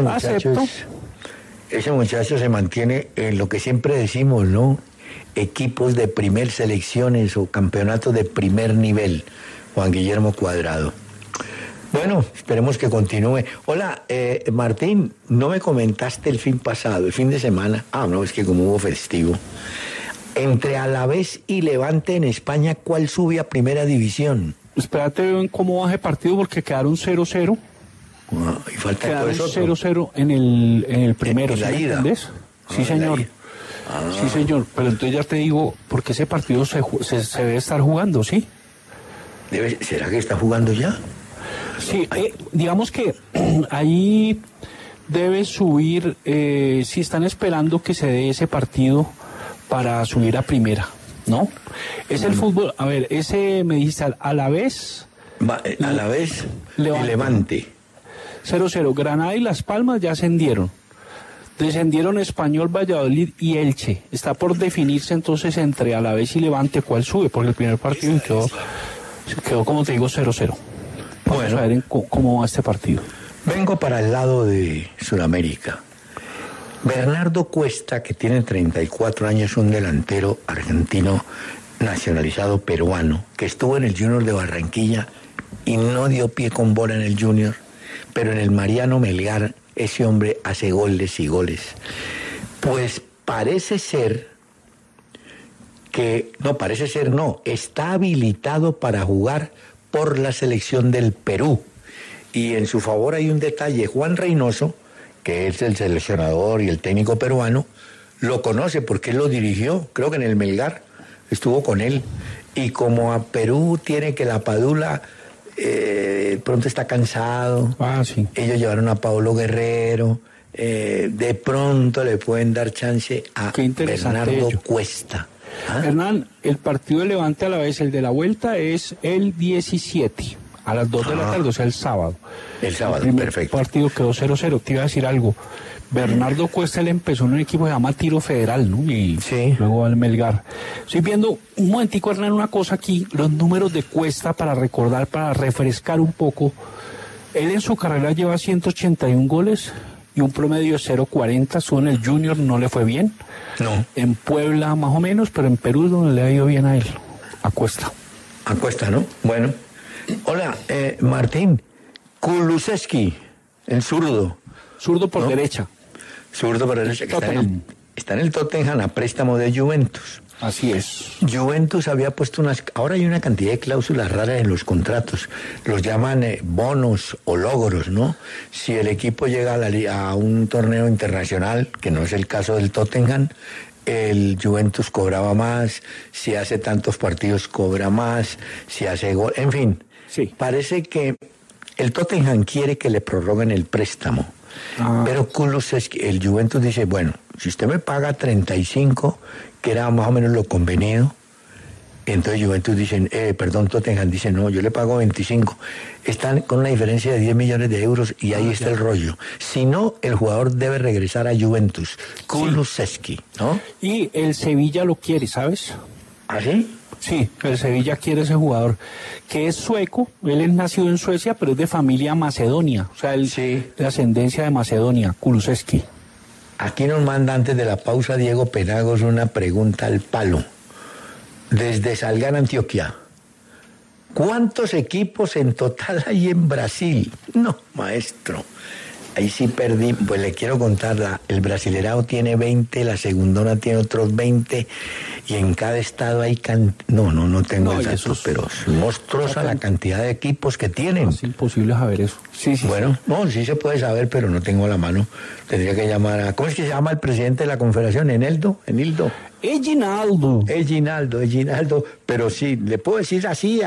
Speaker 2: muchacho se mantiene en lo que siempre decimos, ¿no? Equipos de primer selecciones o campeonatos de primer nivel. Juan Guillermo Cuadrado. Bueno, esperemos que continúe. Hola, Martín, no me comentaste el fin de semana. No, es que como hubo festivo. Entre Alavés y Levante en España, ¿cuál sube a primera división?
Speaker 3: Espérate en cómo va ese partido porque quedaron 0-0.
Speaker 2: Y falta
Speaker 3: quedaron 0-0 en el primero,
Speaker 2: ¿En la ida?
Speaker 3: ¿Entendés? Sí, señor. Sí, señor. Pero entonces ya te digo, porque ese partido se debe estar jugando, ¿sí?
Speaker 2: ¿Será que está jugando ya?
Speaker 3: Sí, digamos que ahí debe subir, si están esperando que se dé ese partido para subir a primera, ¿no? Es el fútbol, a ver, ese me dijiste Alavés.
Speaker 2: Alavés y Levante.
Speaker 3: 0-0, Granada y Las Palmas ya ascendieron. Descendieron Español, Valladolid y Elche. Está por definirse entonces entre Alavés y Levante cuál sube, porque el primer partido quedó como te digo, 0-0. Vamos a ver cómo va este partido.
Speaker 2: Vengo para el lado de Sudamérica. Bernardo Cuesta, que tiene 34 años, un delantero argentino nacionalizado peruano, que estuvo en el Junior de Barranquilla y no dio pie con bola en el Junior, pero en el Mariano Melgar ese hombre hace goles y goles. Pues parece ser está habilitado para jugar por la selección del Perú. Y en su favor hay un detalle. Juan Reynoso, que es el seleccionador y el técnico peruano, lo conoce porque él lo dirigió, creo que en el Melgar, estuvo con él. Y como a Perú tiene que la Padula pronto está cansado,
Speaker 3: sí.
Speaker 2: Ellos llevaron a Paulo Guerrero, de pronto le pueden dar chance a Bernardo Cuesta.
Speaker 3: Hernán, el partido de Levante a la vez, el de la vuelta, es el 17, a las 2 de la tarde, o sea, el sábado.
Speaker 2: El sábado, perfecto.
Speaker 3: El partido quedó 0-0. Te iba a decir algo. Bernardo Cuesta, él empezó en un equipo que se llama Tiro Federal, ¿no? Y luego al Melgar. Estoy viendo un momentico, Hernán, una cosa aquí, los números de Cuesta para recordar, para refrescar un poco. Él en su carrera lleva 181 goles y un promedio de 0.40. Estuvo en el Junior, no le fue bien.
Speaker 2: No.
Speaker 3: En Puebla más o menos, pero en Perú es donde le ha ido bien a él, a Cuesta.
Speaker 2: A Cuesta, ¿no? Bueno. Hola, Martín. Kulusevski, el zurdo.
Speaker 3: Zurdo por derecha.
Speaker 2: Zurdo por derecha, que está en el Tottenham a préstamo de Juventus.
Speaker 3: Así es.
Speaker 2: Juventus había puesto ahora hay una cantidad de cláusulas raras en los contratos, los llaman bonos o logros, ¿no? Si el equipo llega a un torneo internacional, que no es el caso del Tottenham, el Juventus cobraba más, si hace tantos partidos cobra más, si hace gol, en fin.
Speaker 3: Sí.
Speaker 2: Parece que el Tottenham quiere que le prorroguen el préstamo. Pero Kulusevski, el Juventus dice, bueno, si usted me paga 35, que era más o menos lo convenido, entonces Juventus dice, Tottenham dice, no, yo le pago 25. Están con una diferencia de 10 millones de euros y ahí está el rollo. Si no, el jugador debe regresar a Juventus. Kulusevski, ¿no?
Speaker 3: Y el Sevilla lo quiere, ¿sabes?
Speaker 2: ¿Ah, sí?
Speaker 3: Sí, el Sevilla quiere ese jugador, que es sueco, él es nacido en Suecia, pero es de familia macedonia, o sea, él de ascendencia de Macedonia, Kulusevski.
Speaker 2: Aquí nos manda antes de la pausa Diego Penagos una pregunta al palo. Desde Salgar, Antioquia. ¿Cuántos equipos en total hay en Brasil? No, maestro. Ahí sí perdí, pues le quiero contar, el Brasilerao tiene 20, la Segundona tiene otros 20, y en cada estado hay no tengo el dato, pero es monstruosa la cantidad de equipos que tienen.
Speaker 3: Es imposible saber eso. Sí.
Speaker 2: Bueno, no, sí se puede saber, pero no tengo a la mano. Tendría que llamar a, ¿cómo es que se llama el presidente de la Confederación? ¿Enildo?
Speaker 3: Eginaldo,
Speaker 2: pero sí, le puedo decir así.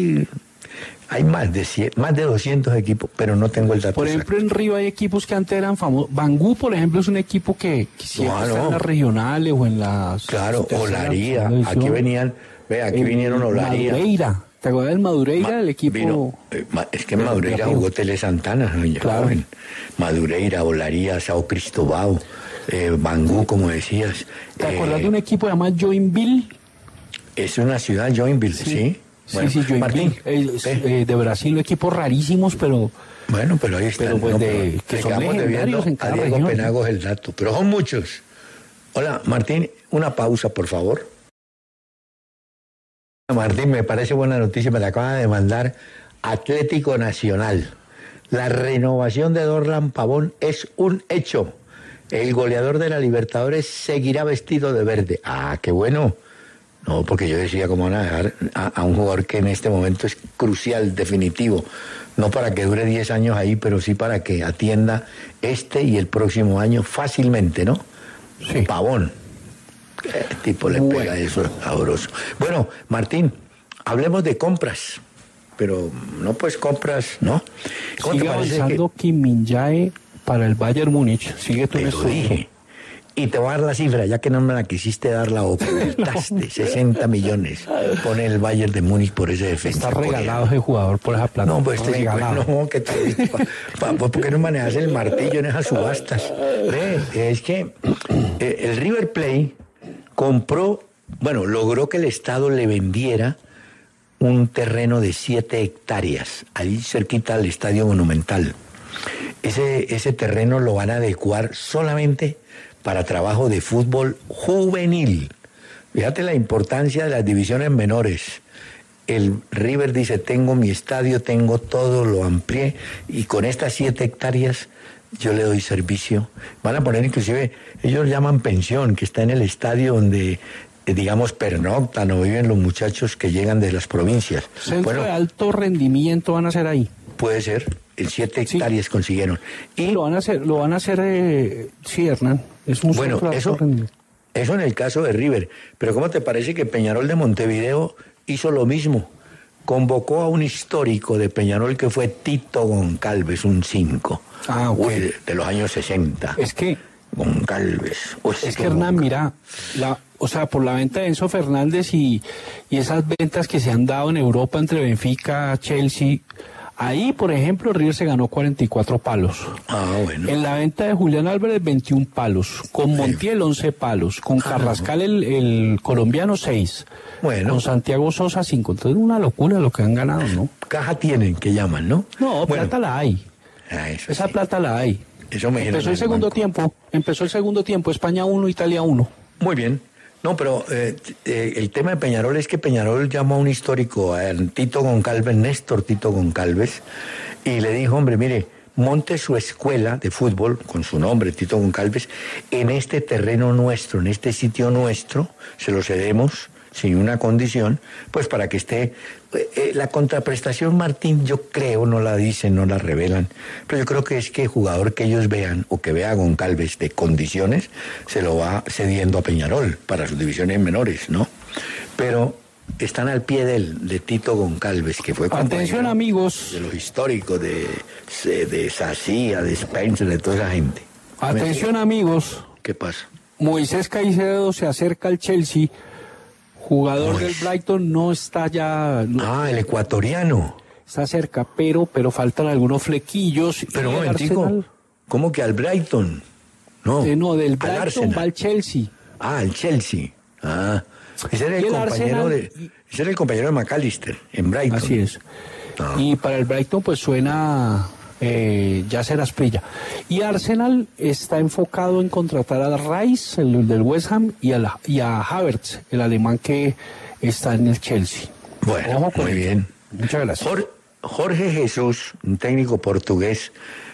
Speaker 2: Hay más de 200 equipos, pero no tengo el dato.
Speaker 3: Por ejemplo, en Río hay equipos que antes eran famosos. Bangú, por ejemplo, es un equipo que siempre está en las regionales o en las...
Speaker 2: Claro, Olaría. Aquí vinieron Olaría.
Speaker 3: Madureira. ¿Te acuerdas del Madureira, del equipo?
Speaker 2: Es que en Madureira jugó Tele Santana.
Speaker 3: Claro.
Speaker 2: Madureira, Olaría, Sao Cristóbal, Bangú, como decías.
Speaker 3: ¿Te acuerdas de un equipo llamado Joinville?
Speaker 2: Es una ciudad, Joinville, ¿sí?
Speaker 3: Bueno, sí, Joinville. Martín, de Brasil, equipos rarísimos, pero...
Speaker 2: Bueno, pero ahí están.
Speaker 3: Pero pues que son legendarios en cada
Speaker 2: Diego
Speaker 3: región.
Speaker 2: Penagos el dato, pero son muchos. Hola, Martín, una pausa, por favor. Martín, me parece buena noticia, me la acaba de mandar Atlético Nacional. La renovación de Dorlan Pavón es un hecho. El goleador de la Libertadores seguirá vestido de verde. Ah, qué bueno. No, porque yo decía cómo van a dejar a un jugador que en este momento es crucial, definitivo. No para que dure 10 años ahí, pero sí para que atienda este y el próximo año fácilmente, ¿no?
Speaker 3: Sí.
Speaker 2: Pavón. ¿Qué tipo le pega eso? Sabroso. Bueno, Martín, hablemos de compras. Pero no pues compras, ¿no?
Speaker 3: ¿Cómo sigue te parece avanzando Kim Min-jae para el Bayern Múnich? Sigue tú.
Speaker 2: Te lo dije. Y te voy a dar la cifra, ya que no me la quisiste dar, la ocultaste. 60 millones pone el Bayern de Múnich por ese defensa.
Speaker 3: Está regalado ese jugador por esa plata.
Speaker 2: No, pues ¿qué te ¿por qué no manejas el martillo en esas subastas? Es que el River Plate logró que el Estado le vendiera un terreno de 7 hectáreas, ahí cerquita al Estadio Monumental. Ese terreno lo van a adecuar solamente para trabajo de fútbol juvenil. Fíjate la importancia de las divisiones menores. El River dice, tengo mi estadio, tengo todo, lo amplié, y con estas 7 hectáreas yo le doy servicio. Van a poner inclusive, ellos llaman pensión, que está en el estadio donde, digamos, pernoctan o viven los muchachos que llegan de las provincias.
Speaker 3: Centro de alto rendimiento van a hacer ahí.
Speaker 2: Puede ser, en 7 hectáreas consiguieron. Y
Speaker 3: lo van a hacer, sí, Hernán. Es un
Speaker 2: eso en el caso de River. Pero ¿cómo te parece que Peñarol de Montevideo hizo lo mismo? Convocó a un histórico de Peñarol que fue Tito Goncalves, un 5. De los años 60.
Speaker 3: Es que
Speaker 2: Goncalves.
Speaker 3: Es que Hernán, mira, por la venta de Enzo Fernández y esas ventas que se han dado en Europa entre Benfica, Chelsea, ahí, por ejemplo, River se ganó 44 palos.
Speaker 2: Bueno.
Speaker 3: En la venta de Julián Álvarez, 21 palos. Con Montiel, 11 palos. Con Carrascal, el colombiano, 6.
Speaker 2: Bueno.
Speaker 3: Con Santiago Sosa, 5. Entonces, una locura lo que han ganado, ¿no?
Speaker 2: Caja tienen, que llaman, ¿no?
Speaker 3: No, plata la hay. Esa plata la hay.
Speaker 2: Eso me
Speaker 3: Empezó el segundo tiempo. España 1, Italia 1.
Speaker 2: Muy bien. No, pero el tema de Peñarol es que Peñarol llamó a un histórico, a Tito Goncalves, Néstor Tito Goncalves, y le dijo, hombre, mire, monte su escuela de fútbol con su nombre, Tito Goncalves, en este terreno nuestro, en este sitio nuestro, se lo cedemos sin una condición, pues para que esté. La contraprestación, Martín, yo creo, no la dicen, no la revelan, pero yo creo que es que el jugador que ellos vean o que vea a Goncalves de condiciones se lo va cediendo a Peñarol para sus divisiones menores, ¿no? Pero están al pie de Tito Goncalves, que fue
Speaker 3: atención, amigos,
Speaker 2: de los históricos de Sacía, de Spencer, de toda esa gente.
Speaker 3: Atención, amigos.
Speaker 2: ¿Qué pasa?
Speaker 3: Moisés Caicedo se acerca al Chelsea. Jugador del Brighton no está ya...
Speaker 2: Ah, el ecuatoriano.
Speaker 3: Está cerca, pero faltan algunos flequillos.
Speaker 2: Pero un momentico, ¿cómo que al Brighton? No,
Speaker 3: no, del Brighton va al Chelsea.
Speaker 2: Ah, al Chelsea. Ah, ese era el compañero de McAllister en Brighton.
Speaker 3: Así es. Ah. Y para el Brighton pues suena Yasser Asprilla. Y Arsenal está enfocado en contratar a Rice, el del West Ham, y a Havertz, el alemán que está en el Chelsea.
Speaker 2: Bueno, muy bien.
Speaker 3: Muchas gracias.
Speaker 2: Jorge Jesús, un técnico portugués,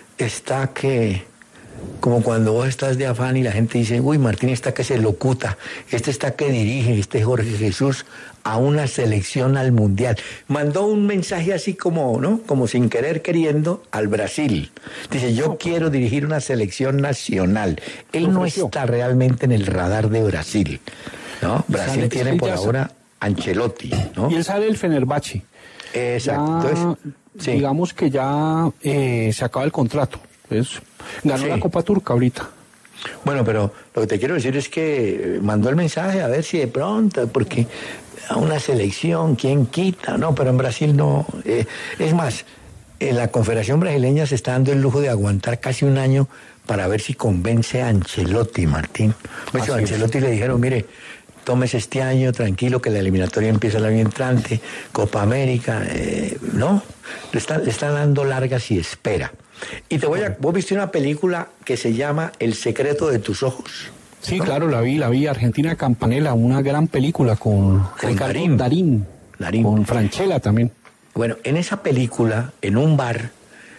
Speaker 2: está que... como cuando vos estás de afán y la gente dice, uy, Martín está que se locuta, este está que dirige, este Jorge Jesús, a una selección al Mundial. Mandó un mensaje así como, ¿no? Como sin querer queriendo al Brasil. Dice, yo quiero dirigir una selección nacional. Él no está realmente en el radar de Brasil, ¿no? Brasil tiene por ahora Ancelotti, ¿no?
Speaker 3: Y él sale del Fenerbahce.
Speaker 2: Exacto.
Speaker 3: Entonces, sí. Digamos que ya se acaba el contrato. Entonces, ganó la Copa Turca ahorita.
Speaker 2: Bueno, pero lo que te quiero decir es que mandó el mensaje a ver si de pronto, porque a una selección, ¿quién quita? No, pero en Brasil no. Es más, en la Confederación Brasileña se está dando el lujo de aguantar casi un año para ver si convence a Ancelotti, Martín. Pues a Ancelotti le dijeron, mire, tómese este año, tranquilo, que la eliminatoria empieza el año entrante, Copa América, no, le están dando largas y espera. Y vos viste una película que se llama El secreto de tus ojos.
Speaker 3: Sí, ¿no? Claro, la vi, Argentina Campanella, una gran película con Ricardo Darín, con Franchella también.
Speaker 2: Bueno, en esa película, en un bar,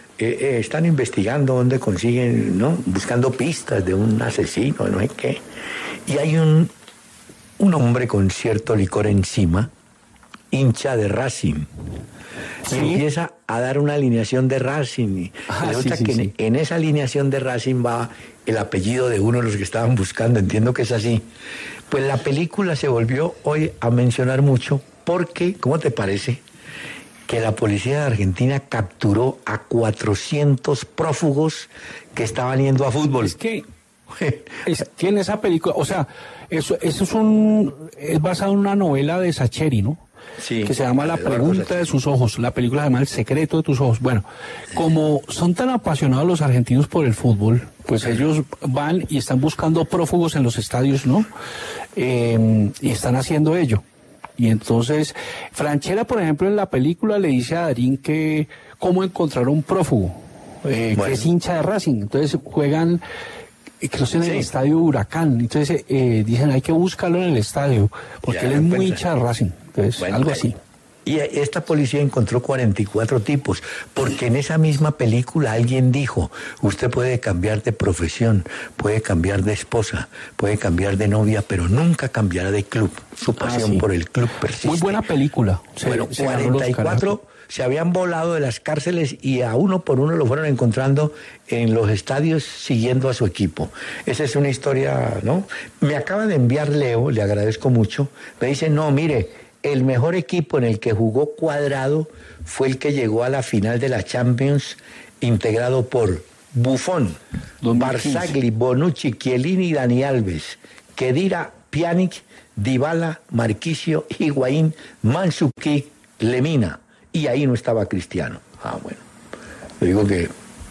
Speaker 2: están investigando dónde consiguen, ¿no? Buscando pistas de un asesino, no sé qué. Y hay un hombre con cierto licor encima, hincha de Racing. ¿Sí? Y empieza a dar una alineación de Racing. Y resulta que en esa alineación de Racing va el apellido de uno de los que estaban buscando. Entiendo que es así. Pues la película se volvió hoy a mencionar mucho porque, ¿cómo te parece? Que la policía de Argentina capturó a 400 prófugos que estaban yendo a fútbol.
Speaker 3: Es que tiene esa película, o sea, eso es basado en una novela de Sacheri, ¿no?
Speaker 2: Sí,
Speaker 3: que se llama La pregunta de sus ojos. La película se llama El secreto de tus ojos. Bueno, como son tan apasionados los argentinos por el fútbol, pues ellos van y están buscando prófugos en los estadios, ¿no? Y están haciendo ello. Y entonces, Franchella, por ejemplo, en la película le dice a Darín que cómo encontrar un prófugo, que es hincha de Racing. Entonces juegan... creo que en el estadio Huracán. Entonces dicen, hay que buscarlo en el estadio, porque él es muy hincha de Racing. Entonces, algo así.
Speaker 2: Y esta policía encontró 44 tipos, porque en esa misma película alguien dijo, usted puede cambiar de profesión, puede cambiar de esposa, puede cambiar de novia, pero nunca cambiará de club. Su pasión por el club persiste.
Speaker 3: Muy buena película.
Speaker 2: Bueno, 44... se habían volado de las cárceles y a uno por uno lo fueron encontrando en los estadios siguiendo a su equipo. Esa es una historia, ¿no? Me acaba de enviar Leo, le agradezco mucho, me dice, no, mire, el mejor equipo en el que jugó Cuadrado fue el que llegó a la final de la Champions, integrado por Buffon, Barzagli, Bonucci, Chiellini y Dani Alves, Khedira, Pjanic, Dybala, Marquisio, Higuaín, Mandzukic, Lemina. Y ahí no estaba Cristiano. Ah, bueno. Le digo que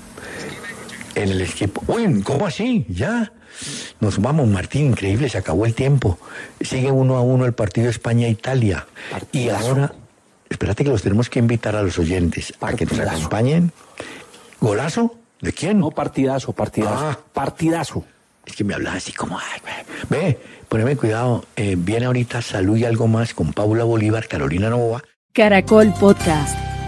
Speaker 2: en el equipo... Uy, ¿cómo así? Ya. Nos vamos, Martín, increíble, se acabó el tiempo. Sigue 1-1 el partido España-Italia. Y ahora, espérate que los tenemos que invitar a los oyentes a que nos acompañen. ¿Golazo? ¿De quién?
Speaker 3: No, partidazo. Partidazo.
Speaker 2: Es que me hablas así como... Ay, ve, poneme cuidado. Viene ahorita Salud y Algo Más con Paula Bolívar, Carolina Nova.
Speaker 1: Caracol Podcast.